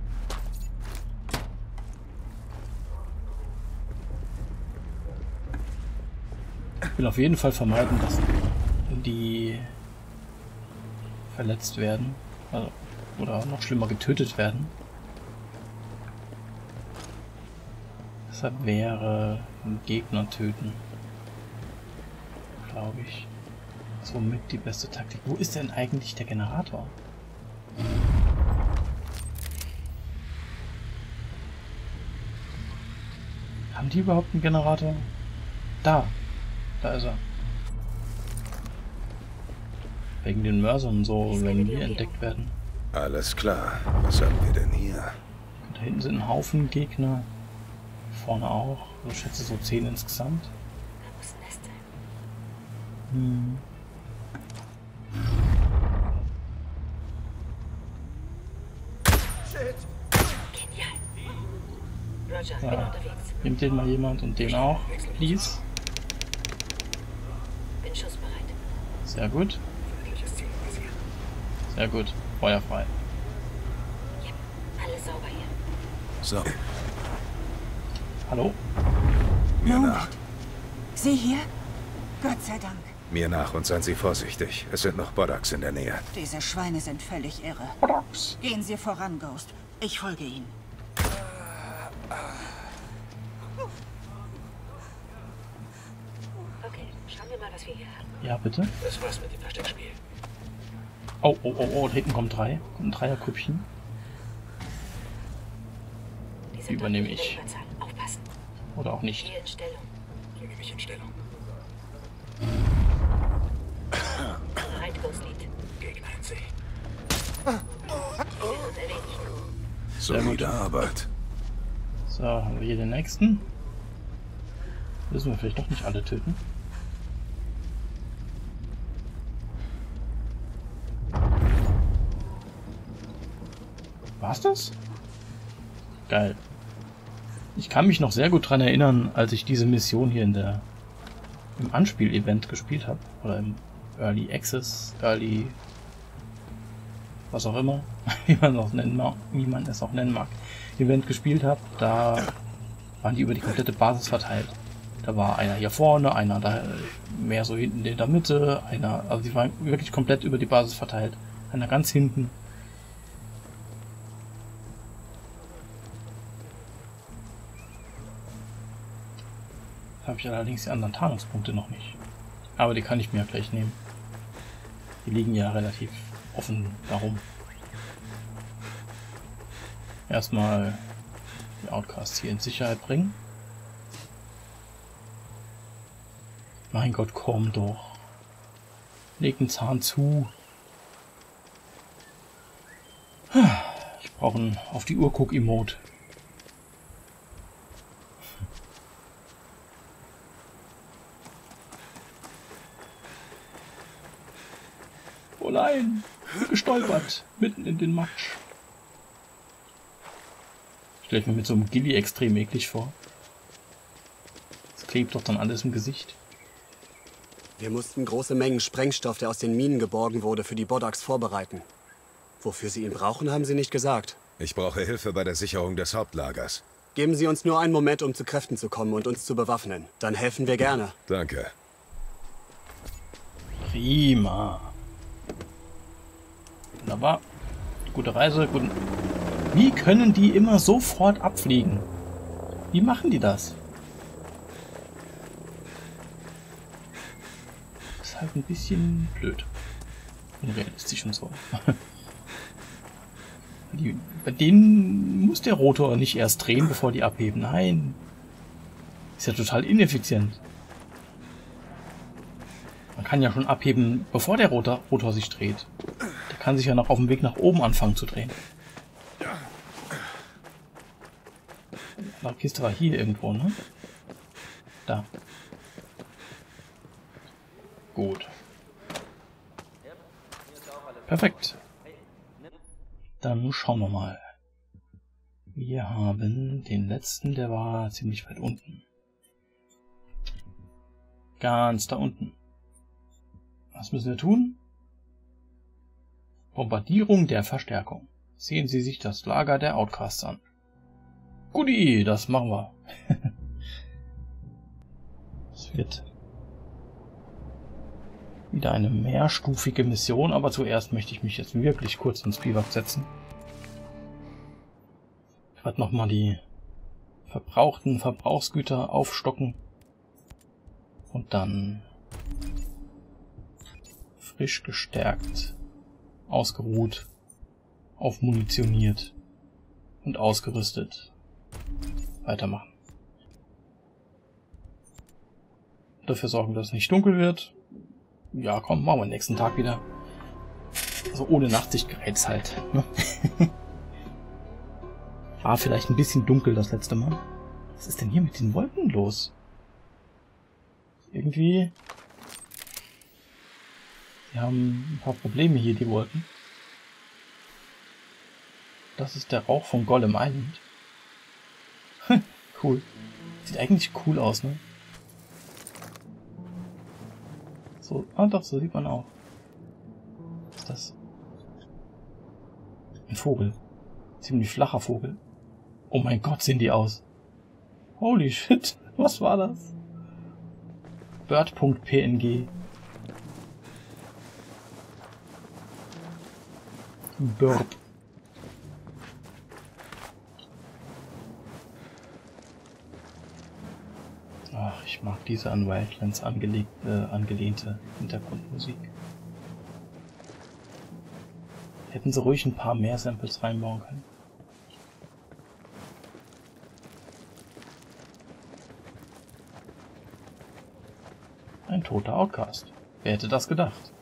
Ich will auf jeden Fall vermeiden, dass die verletzt werden. Also, oder noch schlimmer getötet werden. Deshalb wäre ein Gegner töten, glaube ich, somit die beste Taktik. Wo ist denn eigentlich der Generator? Haben die überhaupt einen Generator? Da ist er. Wegen den Mörsern so, wenn die entdeckt werden. Alles klar. Was haben wir denn hier? Da hinten sind ein Haufen Gegner. Vorne auch. Ich schätze so 10 insgesamt. Hm. Roger, bin Ja. unterwegs. Nimmt den mal jemand und den auch, please. Bin schussbereit. Sehr gut. Sehr gut. Feuer frei. Ja, alles sauber hier. So, Hallo? mir nach. Sie hier? Gott sei Dank. Mir nach und seien Sie vorsichtig. Es sind noch Bodaks in der Nähe. Diese Schweine sind völlig irre. Gehen Sie voran, Ghost. Ich folge Ihnen. Okay, schauen wir mal, was wir hier haben. Ja, bitte. Das war's mit dem Versteckspiel. Oh, da hinten kommt 3. Kommt ein Dreiergrüppchen. Die Die übernehme deutlich in ich. der Überzahl. Aufpassen. Oder auch nicht. Hier in Stellung. Bringe mich in Stellung. Bereit, Ghostlead. Gegner in See. Wir sind erledigt. Solide Arbeit. So, haben wir hier den nächsten. Müssen wir vielleicht doch nicht alle töten. War's das? Geil. Ich kann mich noch sehr gut dran erinnern, als ich diese Mission hier im Anspiel-Event gespielt habe. Oder im Early Access, Early... was auch immer, wie man es auch nennen mag, Event gespielt habe. Da waren die über die komplette Basis verteilt. Da war einer hier vorne, einer da mehr so hinten in der Mitte, einer, also die waren wirklich komplett über die Basis verteilt. Einer ganz hinten. Habe ich allerdings die anderen Tarnungspunkte noch nicht. Aber die kann ich mir ja gleich nehmen. Die liegen ja relativ offen darum. Erstmal die Outcasts hier in Sicherheit bringen. Mein Gott, komm doch. Leg den Zahn zu. Ich brauche einen auf die Uhr guck Emote. Oh nein, gestolpert, mitten in den Matsch. Stell ich mir mit so einem Gilly extrem eklig vor. Das klebt doch dann alles im Gesicht. Wir mussten große Mengen Sprengstoff, der aus den Minen geborgen wurde, für die Bodaks vorbereiten. Wofür Sie ihn brauchen, haben Sie nicht gesagt. Ich brauche Hilfe bei der Sicherung des Hauptlagers. Geben Sie uns nur einen Moment, um zu Kräften zu kommen und uns zu bewaffnen. Dann helfen wir gerne. Danke. Prima. Wunderbar. Gute Reise. Wie können die immer sofort abfliegen? Wie machen die das? Ist halt ein bisschen blöd. Unrealistisch und so. Bei denen muss der Rotor nicht erst drehen, bevor die abheben. Nein. Ist ja total ineffizient. Man kann ja schon abheben, bevor der Rotor sich dreht. Der kann sich ja noch auf dem Weg nach oben anfangen zu drehen. Die Kiste war hier irgendwo, ne? Da. Gut. Perfekt. Dann schauen wir mal. Wir haben den letzten, der war ziemlich weit unten. Ganz da unten. Was müssen wir tun? Bombardierung der Verstärkung. Sehen Sie sich das Lager der Outcasts an. Guti, das machen wir. Es wird wieder eine mehrstufige Mission, aber zuerst möchte ich mich jetzt wirklich kurz ins Biwak setzen. Ich werde nochmal die verbrauchten Verbrauchsgüter aufstocken und dann frisch gestärkt, ausgeruht, aufmunitioniert und ausgerüstet weitermachen. Dafür sorgen, dass es nicht dunkel wird. Ja, komm, machen wir nächsten Tag wieder. Also ohne Nachtsichtgerät halt. Ne? War vielleicht ein bisschen dunkel das letzte Mal. Was ist denn hier mit den Wolken los? Irgendwie... Die haben ein paar Probleme hier, die Wolken. Das ist der Rauch von Golem Island. Cool. Sieht eigentlich cool aus, ne? So, ah doch, so sieht man auch. Was ist das? Ein Vogel. Ziemlich flacher Vogel. Oh mein Gott, sehen die aus. Holy shit, was war das? Bird.png. Burp. Ach, ich mag diese an Wildlands angelehnte Hintergrundmusik. Hätten sie ruhig ein paar mehr Samples reinbauen können. Ein toter Outcast. Wer hätte das gedacht?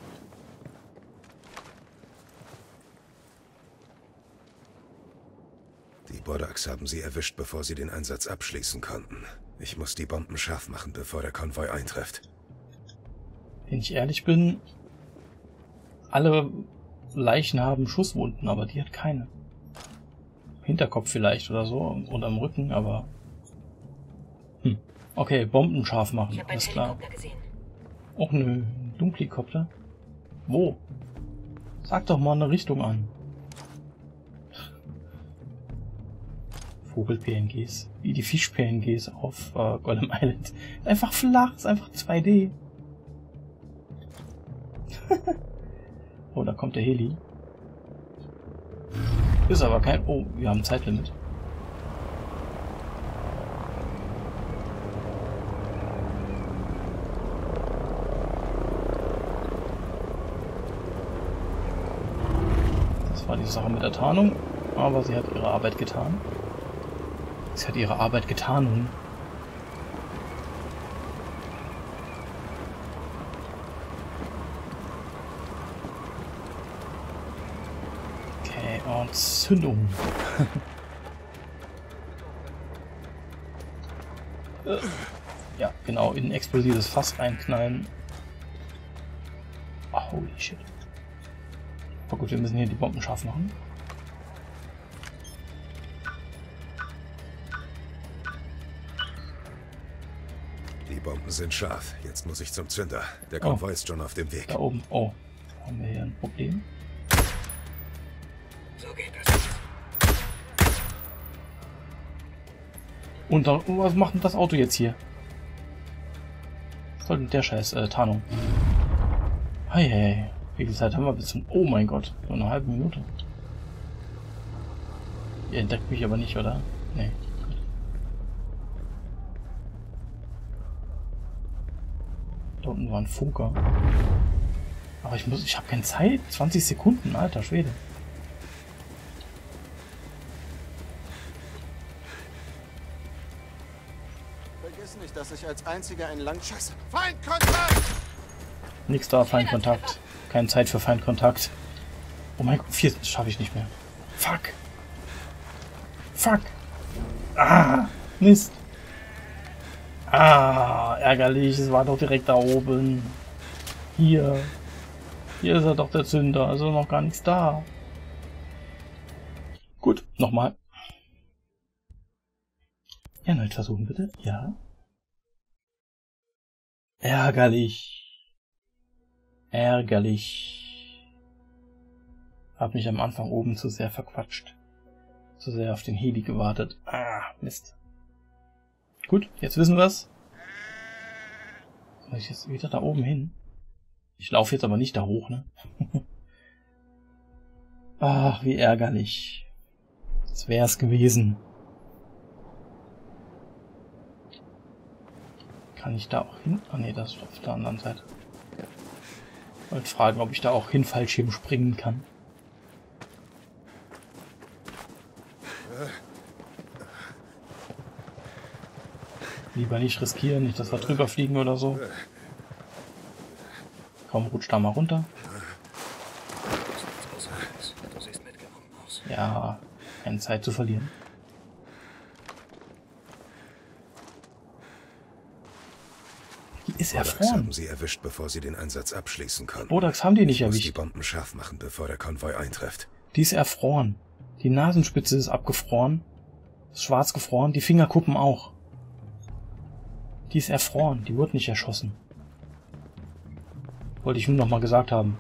Die Bodaks haben sie erwischt, bevor sie den Einsatz abschließen konnten. Ich muss die Bomben scharf machen, bevor der Konvoi eintrifft. Wenn ich ehrlich bin, alle Leichen haben Schusswunden, aber die hat keine. Hinterkopf vielleicht oder so und am Rücken, aber... Okay, Bomben scharf machen, alles klar. Och nö, ein Dunklikopter. Wo? Sag doch mal eine Richtung an. Vogel-PNGs, wie die Fisch-PNGs auf Golem Island. Einfach flach, ist einfach 2D. Oh, da kommt der Heli. Ist aber kein... Oh, wir haben ein Zeitlimit. Das war die Sache mit der Tarnung, aber sie hat ihre Arbeit getan. Sie hat ihre Arbeit getan. Okay, und Zündung. Ja, genau, in ein explosives Fass reinknallen. Oh, holy shit. Aber gut, wir müssen hier die Bomben scharf machen. Die Bomben sind scharf. Jetzt muss ich zum Zünder. Der Konvoi ist schon auf dem Weg. Da oben. Oh, haben wir hier ein Problem? So geht das. Und dann, was macht denn das Auto jetzt hier? Was soll denn der Scheiß? Tarnung. Hey, Wie viel Zeit haben wir bis zum... Oh mein Gott, nur eine halbe Minute. Ihr entdeckt mich aber nicht, oder? Nee. Gut. Da unten war ein Funker. Aber ich habe keine Zeit. 20 Sekunden, alter Schwede. Vergiss nicht, dass ich als einziger einen Langscheiße... Feindkontakt! Nix da, Feindkontakt. Keine Zeit für Feindkontakt. Oh mein Gott, 4 schaffe ich nicht mehr. Fuck. Fuck. Ah, Mist. Ah, ärgerlich. Es war doch direkt da oben. Hier. Hier ist er doch, der Zünder. Also noch gar nichts da. Gut, nochmal. Erneut versuchen, bitte. Ja. Ärgerlich. Ärgerlich. Hab mich am Anfang oben zu sehr verquatscht. Zu sehr auf den Heli gewartet. Ah, Mist. Gut, jetzt wissen wir's. Soll ich jetzt wieder da oben hin? Ich laufe jetzt aber nicht da hoch, ne? Ach, wie ärgerlich. Das wär's gewesen. Kann ich da auch hin? Ah ne, das ist auf der anderen Seite. Ich wollte fragen, ob ich da auch hin Fallschirm springen kann. Lieber nicht riskieren, nicht, dass wir drüber fliegen oder so. Komm, rutsch da mal runter. Ja, keine Zeit zu verlieren. Die ist erfroren. Haben sie erwischt, bevor sie den Einsatz abschließen konnten. Bodax haben die nicht Ich muss erwischt. die Bomben scharf machen, bevor der Konvoi eintrifft. Die ist erfroren. Die Nasenspitze ist abgefroren. Ist schwarz gefroren. Die Fingerkuppen auch. Die ist erfroren. Die wurde nicht erschossen. Wollte ich nur noch mal gesagt haben.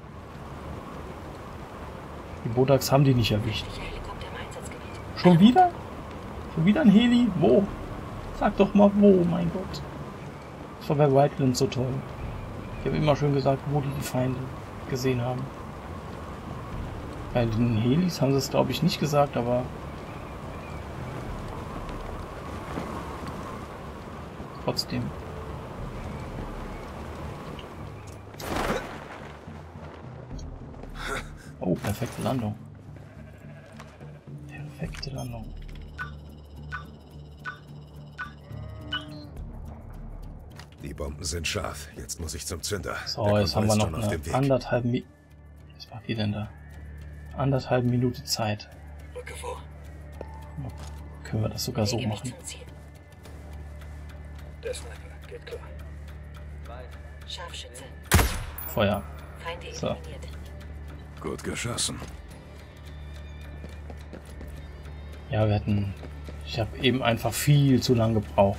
Die Bodax haben die nicht erwischt. Schon wieder? Schon wieder ein Heli? Wo? Sag doch mal wo, mein Gott. Das war bei Wildlands so toll. Ich habe immer schön gesagt, wo die Feinde gesehen haben. Bei den Helis haben sie es, glaube ich, nicht gesagt, aber... trotzdem. Oh, perfekte Landung. Perfekte Landung. Die Bomben sind scharf. Jetzt muss ich zum Zünder. So, jetzt haben wir noch eine anderthalb Minute. Was macht die denn da? Anderthalb Minute Zeit. Können wir das sogar so machen? Der Sniper geht klar. Scharfschütze. Feuer. Feinde So. eliminiert. Gut geschossen. Ja, wir hatten... Ich habe eben einfach viel zu lang gebraucht.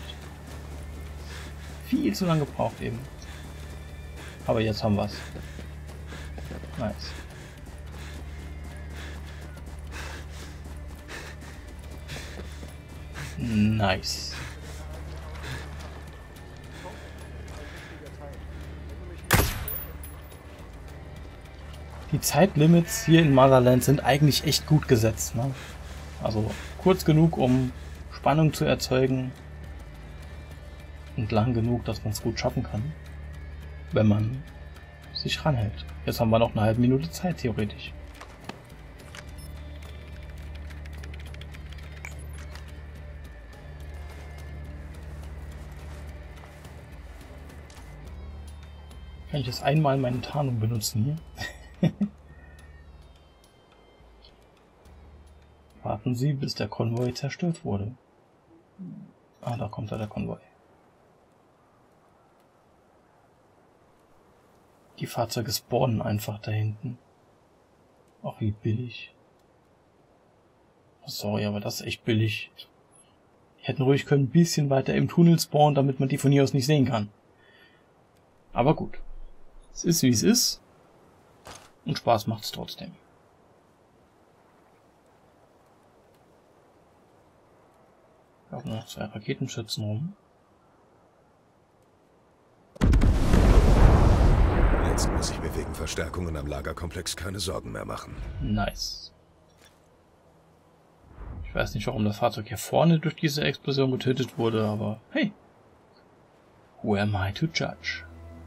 Viel zu lang gebraucht eben. Aber jetzt haben wir's. Nice. Nice. Die Zeitlimits hier in Motherland sind eigentlich echt gut gesetzt, ne? Also kurz genug, um Spannung zu erzeugen und lang genug, dass man es gut schaffen kann, wenn man sich ranhält. Jetzt haben wir noch eine halbe Minute Zeit, theoretisch. Kann ich jetzt einmal meine Tarnung benutzen hier? Warten Sie, bis der Konvoi zerstört wurde. Ah, da kommt ja der Konvoi. Die Fahrzeuge spawnen einfach da hinten. Ach, wie billig. Sorry, aber das ist echt billig. Die hätten ruhig können ein bisschen weiter im Tunnel spawnen, damit man die von hier aus nicht sehen kann. Aber gut. Es ist, wie es ist. Und Spaß macht's trotzdem. Ich habe noch 2 Raketenschützen rum. Jetzt muss ich mir wegen Verstärkungen am Lagerkomplex keine Sorgen mehr machen. Nice. Ich weiß nicht, warum das Fahrzeug hier vorne durch diese Explosion getötet wurde, aber hey. Who am I to judge?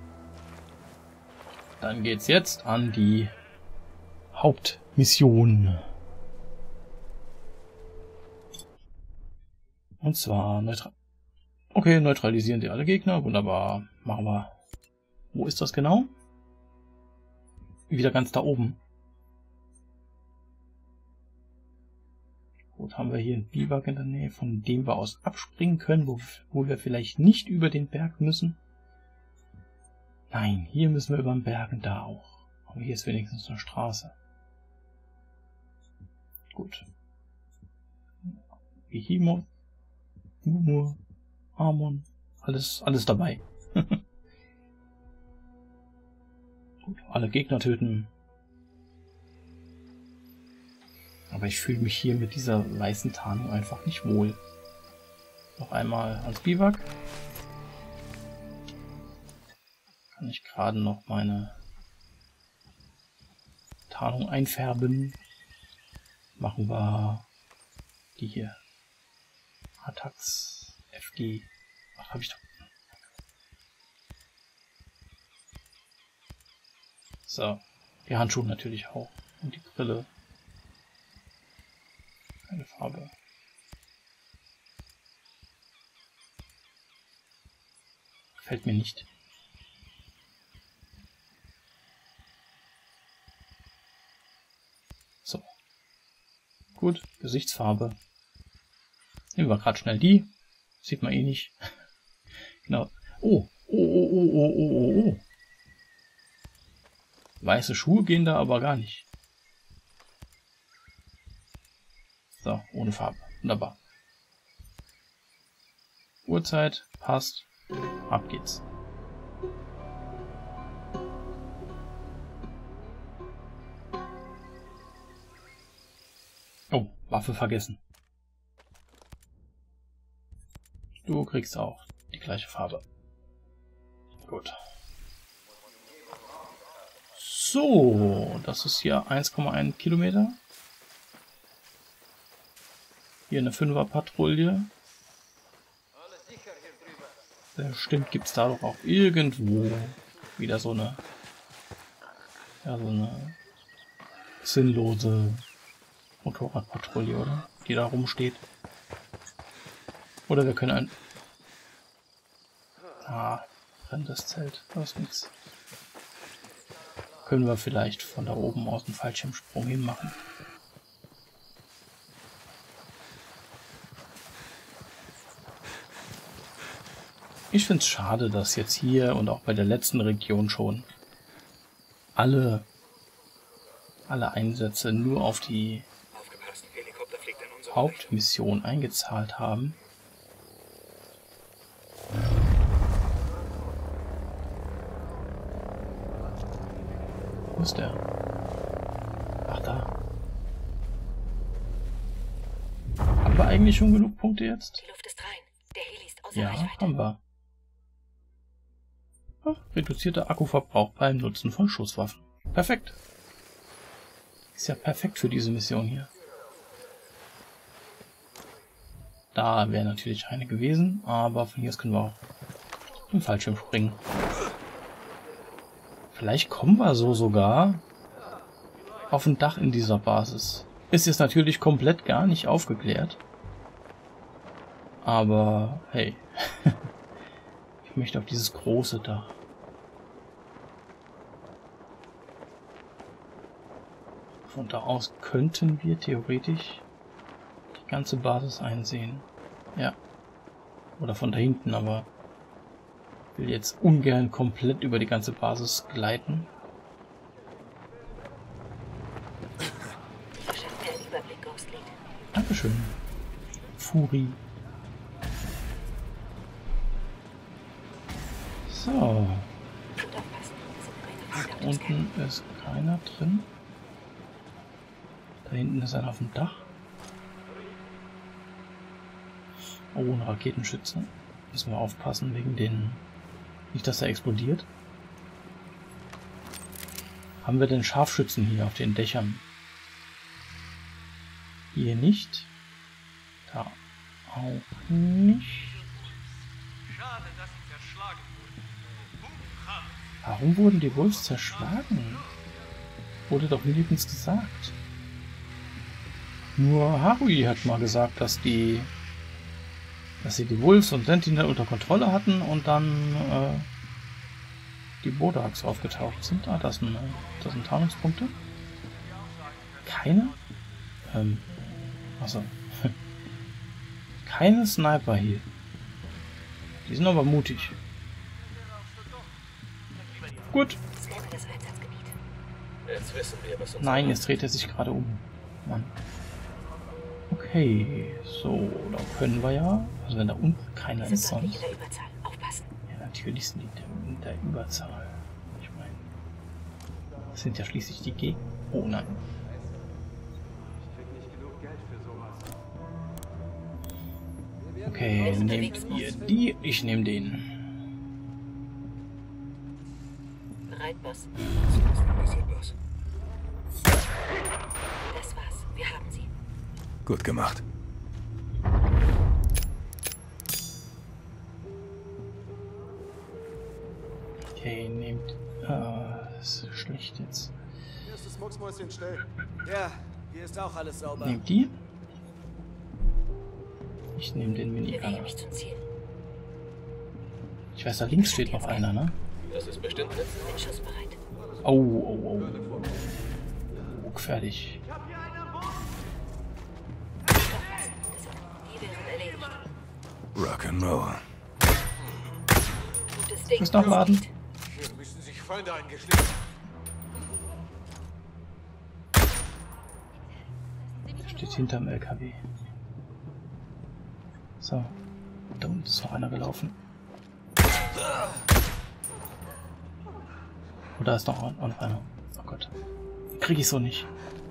Dann geht's jetzt an die Hauptmission. Und zwar neutralisieren Sie alle Gegner. Wunderbar. Machen wir. Wo ist das genau? Wieder ganz da oben. Gut, haben wir hier einen Biwak in der Nähe, von dem wir aus abspringen können, wo wir vielleicht nicht über den Berg müssen. Nein, hier müssen wir über den Berg und da auch. Aber hier ist wenigstens eine Straße. Gut. Behemoth, Mumur, Amon, alles dabei. Gut, alle Gegner töten. Aber ich fühle mich hier mit dieser weißen Tarnung einfach nicht wohl. Noch einmal ans Biwak. Kann ich gerade noch meine Tarnung einfärben. Machen wir die hier. Attacks, FG. Ach, habe ich doch. So, die Handschuhe natürlich auch. Und die Brille. Keine Farbe. Gefällt mir nicht. So. Gut, Gesichtsfarbe. Nehmen wir gerade schnell die. Sieht man eh nicht. Genau. Oh. Weiße Schuhe gehen da aber gar nicht. So, ohne Farbe. Wunderbar. Uhrzeit, passt. Ab geht's. Oh, Waffe vergessen. Du kriegst auch die gleiche Farbe. Gut. So, das ist hier 1,1 Kilometer. Hier eine 5er-Patrouille. Bestimmt gibt es da doch auch irgendwo wieder so eine sinnlose Motorradpatrouille, oder? Die da rumsteht. Oder wir können brennendes Zelt, das ist nichts. Können wir vielleicht von da oben aus dem Fallschirmsprung hin machen. Ich finde es schade, dass jetzt hier und auch bei der letzten Region schon alle Einsätze nur auf die Hauptmission eingezahlt haben. Wo ist der? Ach, da. Haben wir eigentlich schon genug Punkte jetzt? Die Luft ist rein. Der Heli ist außer Ja, Reichweite. haben wir. Reduzierter Akkuverbrauch beim Nutzen von Schusswaffen. Perfekt. Ist ja perfekt für diese Mission hier. Da wäre natürlich eine gewesen, aber von hier aus können wir auch im Fallschirm springen. Vielleicht kommen wir so sogar auf ein Dach in dieser Basis. Ist jetzt natürlich komplett gar nicht aufgeklärt. Aber hey, ich möchte auf dieses große Dach. Von da aus könnten wir theoretisch die ganze Basis einsehen. Ja. Oder von da hinten, aber ich will jetzt ungern komplett über die ganze Basis gleiten. Der Überblick, Ghostlead. Dankeschön. Furi. So. Gut aufpassen. Unten ist keiner drin. Da hinten ist einer auf dem Dach. Oh, ein Raketenschütze. Müssen wir aufpassen wegen den... Nicht, dass er explodiert. Haben wir denn Scharfschützen hier auf den Dächern? Hier nicht. Da auch nicht. Warum wurden die Wolves zerschlagen? Wurde doch nirgends gesagt. Nur Harui hat mal gesagt, dass sie die Wolves und Sentinel unter Kontrolle hatten und dann die Bodaks aufgetaucht sind. Ah, das sind Tarnungspunkte. Keine? Achso. Keine Sniper hier. Die sind aber mutig. Gut. Jetzt wissen wir, was uns Nein, jetzt dreht er sich gerade um. Mann. Okay, so, da können wir ja. Also wenn da unten keiner ist sonst. Ja, natürlich sind die in der Überzahl. Ich meine, das sind ja schließlich die Gegner. Oh nein. Okay, nehmt ihr die? Ich nehme den. Bereit, Boss. Boss. Das war's. Wir haben sie. Gut gemacht. Okay, nehmt... das ist schlecht jetzt. Hier ist das Mucksmäuschen schnell. Ja, hier ist auch alles sauber. Nehmt die? Ich nehme den Bewege Minigunner. mich zum Ziel. Ich weiß, da links steht noch einer, ne? Das ist bestimmt nett. Bin schussbereit. Oh, oh, oh. Oh, gefährlich. Die wären erledigt. Rock'n'Roll. Gutes Ding. Muss noch laden. Hier müssen sich Feinde eingeschlichen. Steht hinterm LKW. So. Da unten ist noch einer gelaufen. Oh, da ist noch einer. Oh Gott. Krieg ich so nicht.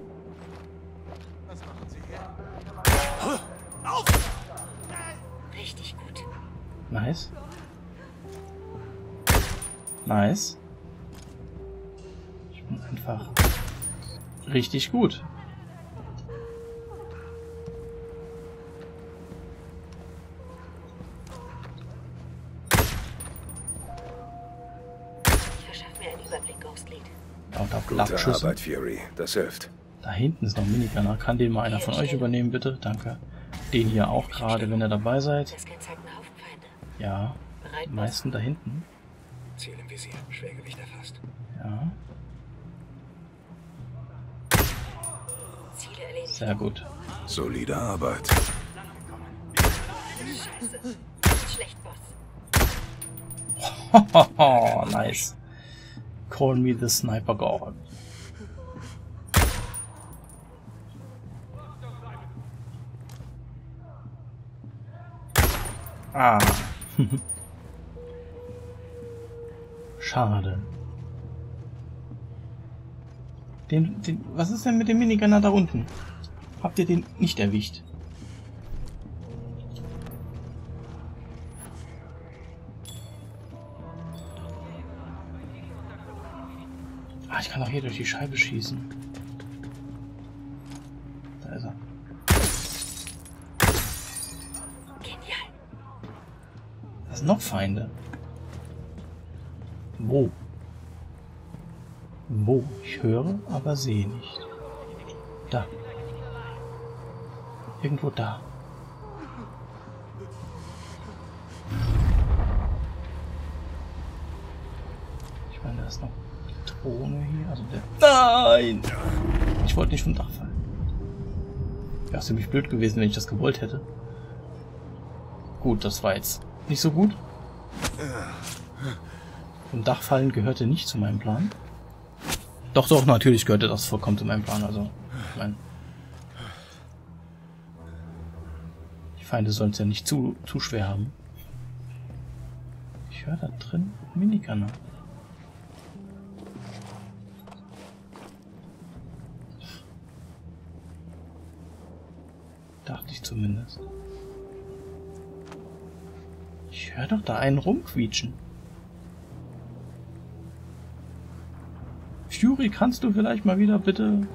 Richtig gut. Nice. Nice. Ich bin einfach richtig gut. Ich verschaffe mir einen Überblick, Ghostlead. Lauter Gute Blattschüsse. Arbeit, Fury. Das hilft. Da hinten ist noch ein Minigunner. Kann den mal einer von euch übernehmen, bitte? Danke. Den hier auch gerade, wenn ihr dabei seid. Das kennzeichnet einen Haufen Feinde. Ja. Bereit, Die Boss. meisten da hinten. Ziel im Visier. Schwergewicht erfasst. Ja. Ziele erledigt. Sehr gut. Solide Arbeit. Scheiße. Nicht schlecht, Boss. Hahaha, nice. Call me the Sniper God. Ah. Schade. Was ist denn mit dem Minigunner da unten? Habt ihr den nicht erwischt? Ah, ich kann doch hier durch die Scheibe schießen. Da ist er. Genial. Da sind noch Feinde. Wo? Wo? Ich höre, aber sehe nicht. Da. Irgendwo da. Ich meine, da ist noch die Drohne hier. Also der... Nein! Ich wollte nicht vom Dach fallen. Wäre ziemlich blöd gewesen, wenn ich das gewollt hätte. Gut, das war jetzt nicht so gut. Vom Dach fallen gehörte nicht zu meinem Plan. Doch, doch, natürlich gehörte das vollkommen zu meinem Plan. Also, ich meine, die Feinde sollen es ja nicht zu schwer haben. Ich höre da drin Minigunner. Dachte ich zumindest. Ich höre doch da einen rumquietschen. Fury, kannst du vielleicht mal wieder bitte...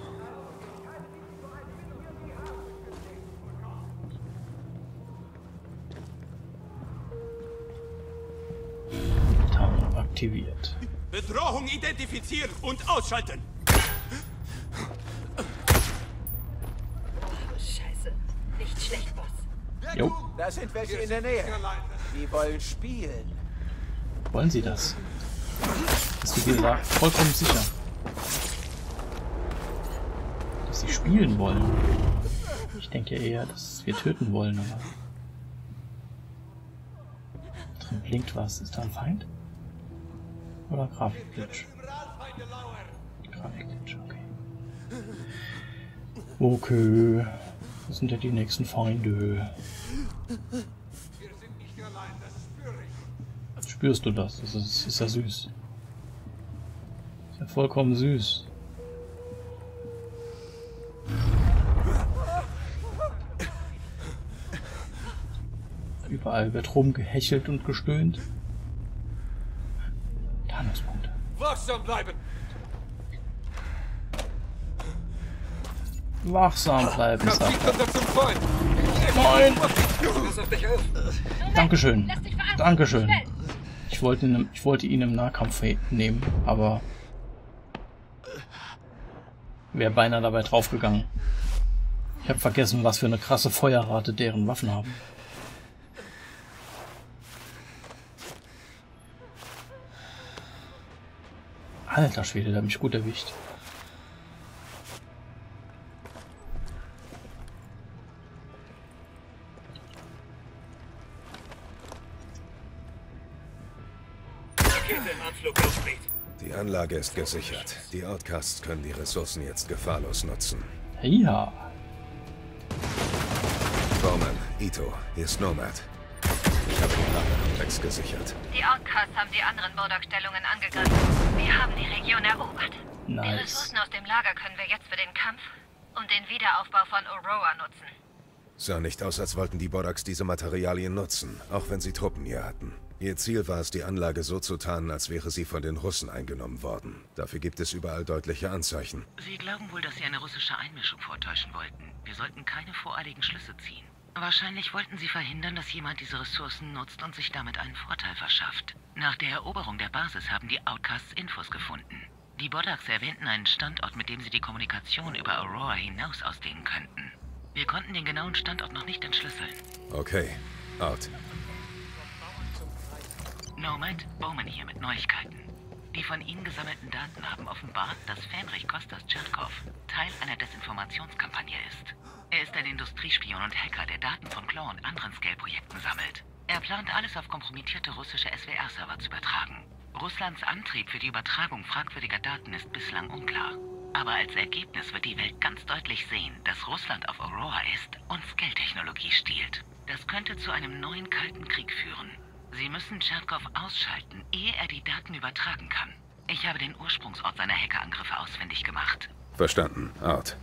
Tarnung aktiviert. Bedrohung identifizieren und ausschalten. Scheiße. Nicht schlecht, Boss. Jo. Da sind welche in der Nähe. Die wollen spielen. Wollen sie das? Ist wie gesagt vollkommen sicher, dass sie spielen wollen. Ich denke eher, dass wir töten wollen, aber... Drin blinkt was. Ist da ein Feind? Oder Grafikglitch? Grafikglitch, okay. Okay. Was sind ja die nächsten Feinde? Spürst du das? Das ist ja süß. Ist ja vollkommen süß. Überall wird rumgehechelt und gestöhnt. Tarnungspunkte. Wachsam bleiben. Wachsam bleiben, sagt er. Zum Freund. Nein! Pass auf dich auf. Dankeschön. Lass dich verarschen. Dankeschön. Schnell. Ich wollte ihn im Nahkampf nehmen, aber wäre beinahe dabei draufgegangen. Ich habe vergessen, was für eine krasse Feuerrate deren Waffen haben. Alter Schwede, der hat mich gut erwischt. Die Anlage ist gesichert. Die Outcasts können die Ressourcen jetzt gefahrlos nutzen. Ja. Bowman, Ito, hier ist Nomad. Ich habe den Lagerkomplex gesichert. Die Outcasts haben die anderen Bordock-Stellungen angegriffen. Wir haben die Region erobert. Die Nice. Ressourcen aus dem Lager können wir jetzt für den Kampf und den Wiederaufbau von Aurora nutzen. Sah nicht aus, als wollten die Borax diese Materialien nutzen, auch wenn sie Truppen hier hatten. Ihr Ziel war es, die Anlage so zu tarnen, als wäre sie von den Russen eingenommen worden. Dafür gibt es überall deutliche Anzeichen. Sie glauben wohl, dass Sie eine russische Einmischung vortäuschen wollten. Wir sollten keine voreiligen Schlüsse ziehen. Wahrscheinlich wollten Sie verhindern, dass jemand diese Ressourcen nutzt und sich damit einen Vorteil verschafft. Nach der Eroberung der Basis haben die Outcasts Infos gefunden. Die Bodax erwähnten einen Standort, mit dem sie die Kommunikation über Aurora hinaus ausdehnen könnten. Wir konnten den genauen Standort noch nicht entschlüsseln. Okay, out. Nomad, Bowman hier mit Neuigkeiten. Die von Ihnen gesammelten Daten haben offenbart, dass Fenrich Kostas Tscherntkov Teil einer Desinformationskampagne ist. Er ist ein Industriespion und Hacker, der Daten von Claw und anderen Scale-Projekten sammelt. Er plant alles auf kompromittierte russische SWR-Server zu übertragen. Russlands Antrieb für die Übertragung fragwürdiger Daten ist bislang unklar. Aber als Ergebnis wird die Welt ganz deutlich sehen, dass Russland auf Aurora ist und Scale-Technologie stiehlt. Das könnte zu einem neuen Kalten Krieg führen. Sie müssen Tscherntkov ausschalten, ehe er die Daten übertragen kann. Ich habe den Ursprungsort seiner Hackerangriffe ausfindig gemacht. Verstanden, out.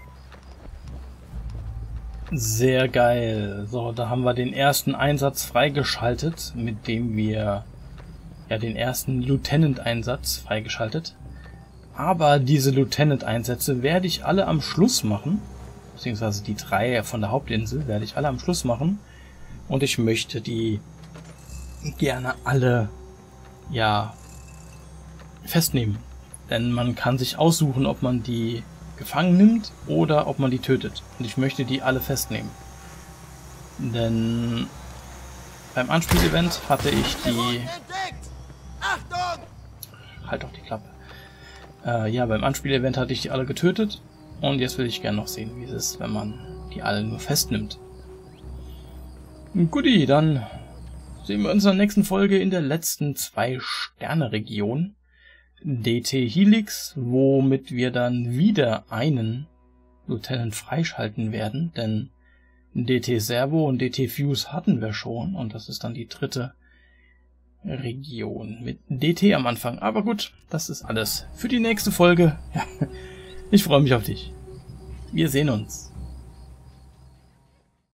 Sehr geil. So, da haben wir den ersten Einsatz freigeschaltet, mit dem wir ja den ersten Lieutenant-Einsatz freigeschaltet. Aber diese Lieutenant-Einsätze werde ich alle am Schluss machen, beziehungsweise die 3 von der Hauptinsel werde ich alle am Schluss machen. Und ich möchte die gerne alle, ja, festnehmen. Denn man kann sich aussuchen, ob man die gefangen nimmt oder ob man die tötet. Und ich möchte die alle festnehmen. Denn beim Anspielevent hatte ich die... Halt doch die Klappe. Ja, beim Anspielevent hatte ich die alle getötet. Und jetzt will ich gerne noch sehen, wie es ist, wenn man die alle nur festnimmt. Guti, dann sehen wir uns in der nächsten Folge in der letzten 2-Sterne-Region. DT Helix, womit wir dann wieder einen Lieutenant freischalten werden, denn DT Servo und DT Fuse hatten wir schon und das ist dann die 3. Region mit DT am Anfang. Aber gut, das ist alles für die nächste Folge. Ja, ich freue mich auf dich. Wir sehen uns.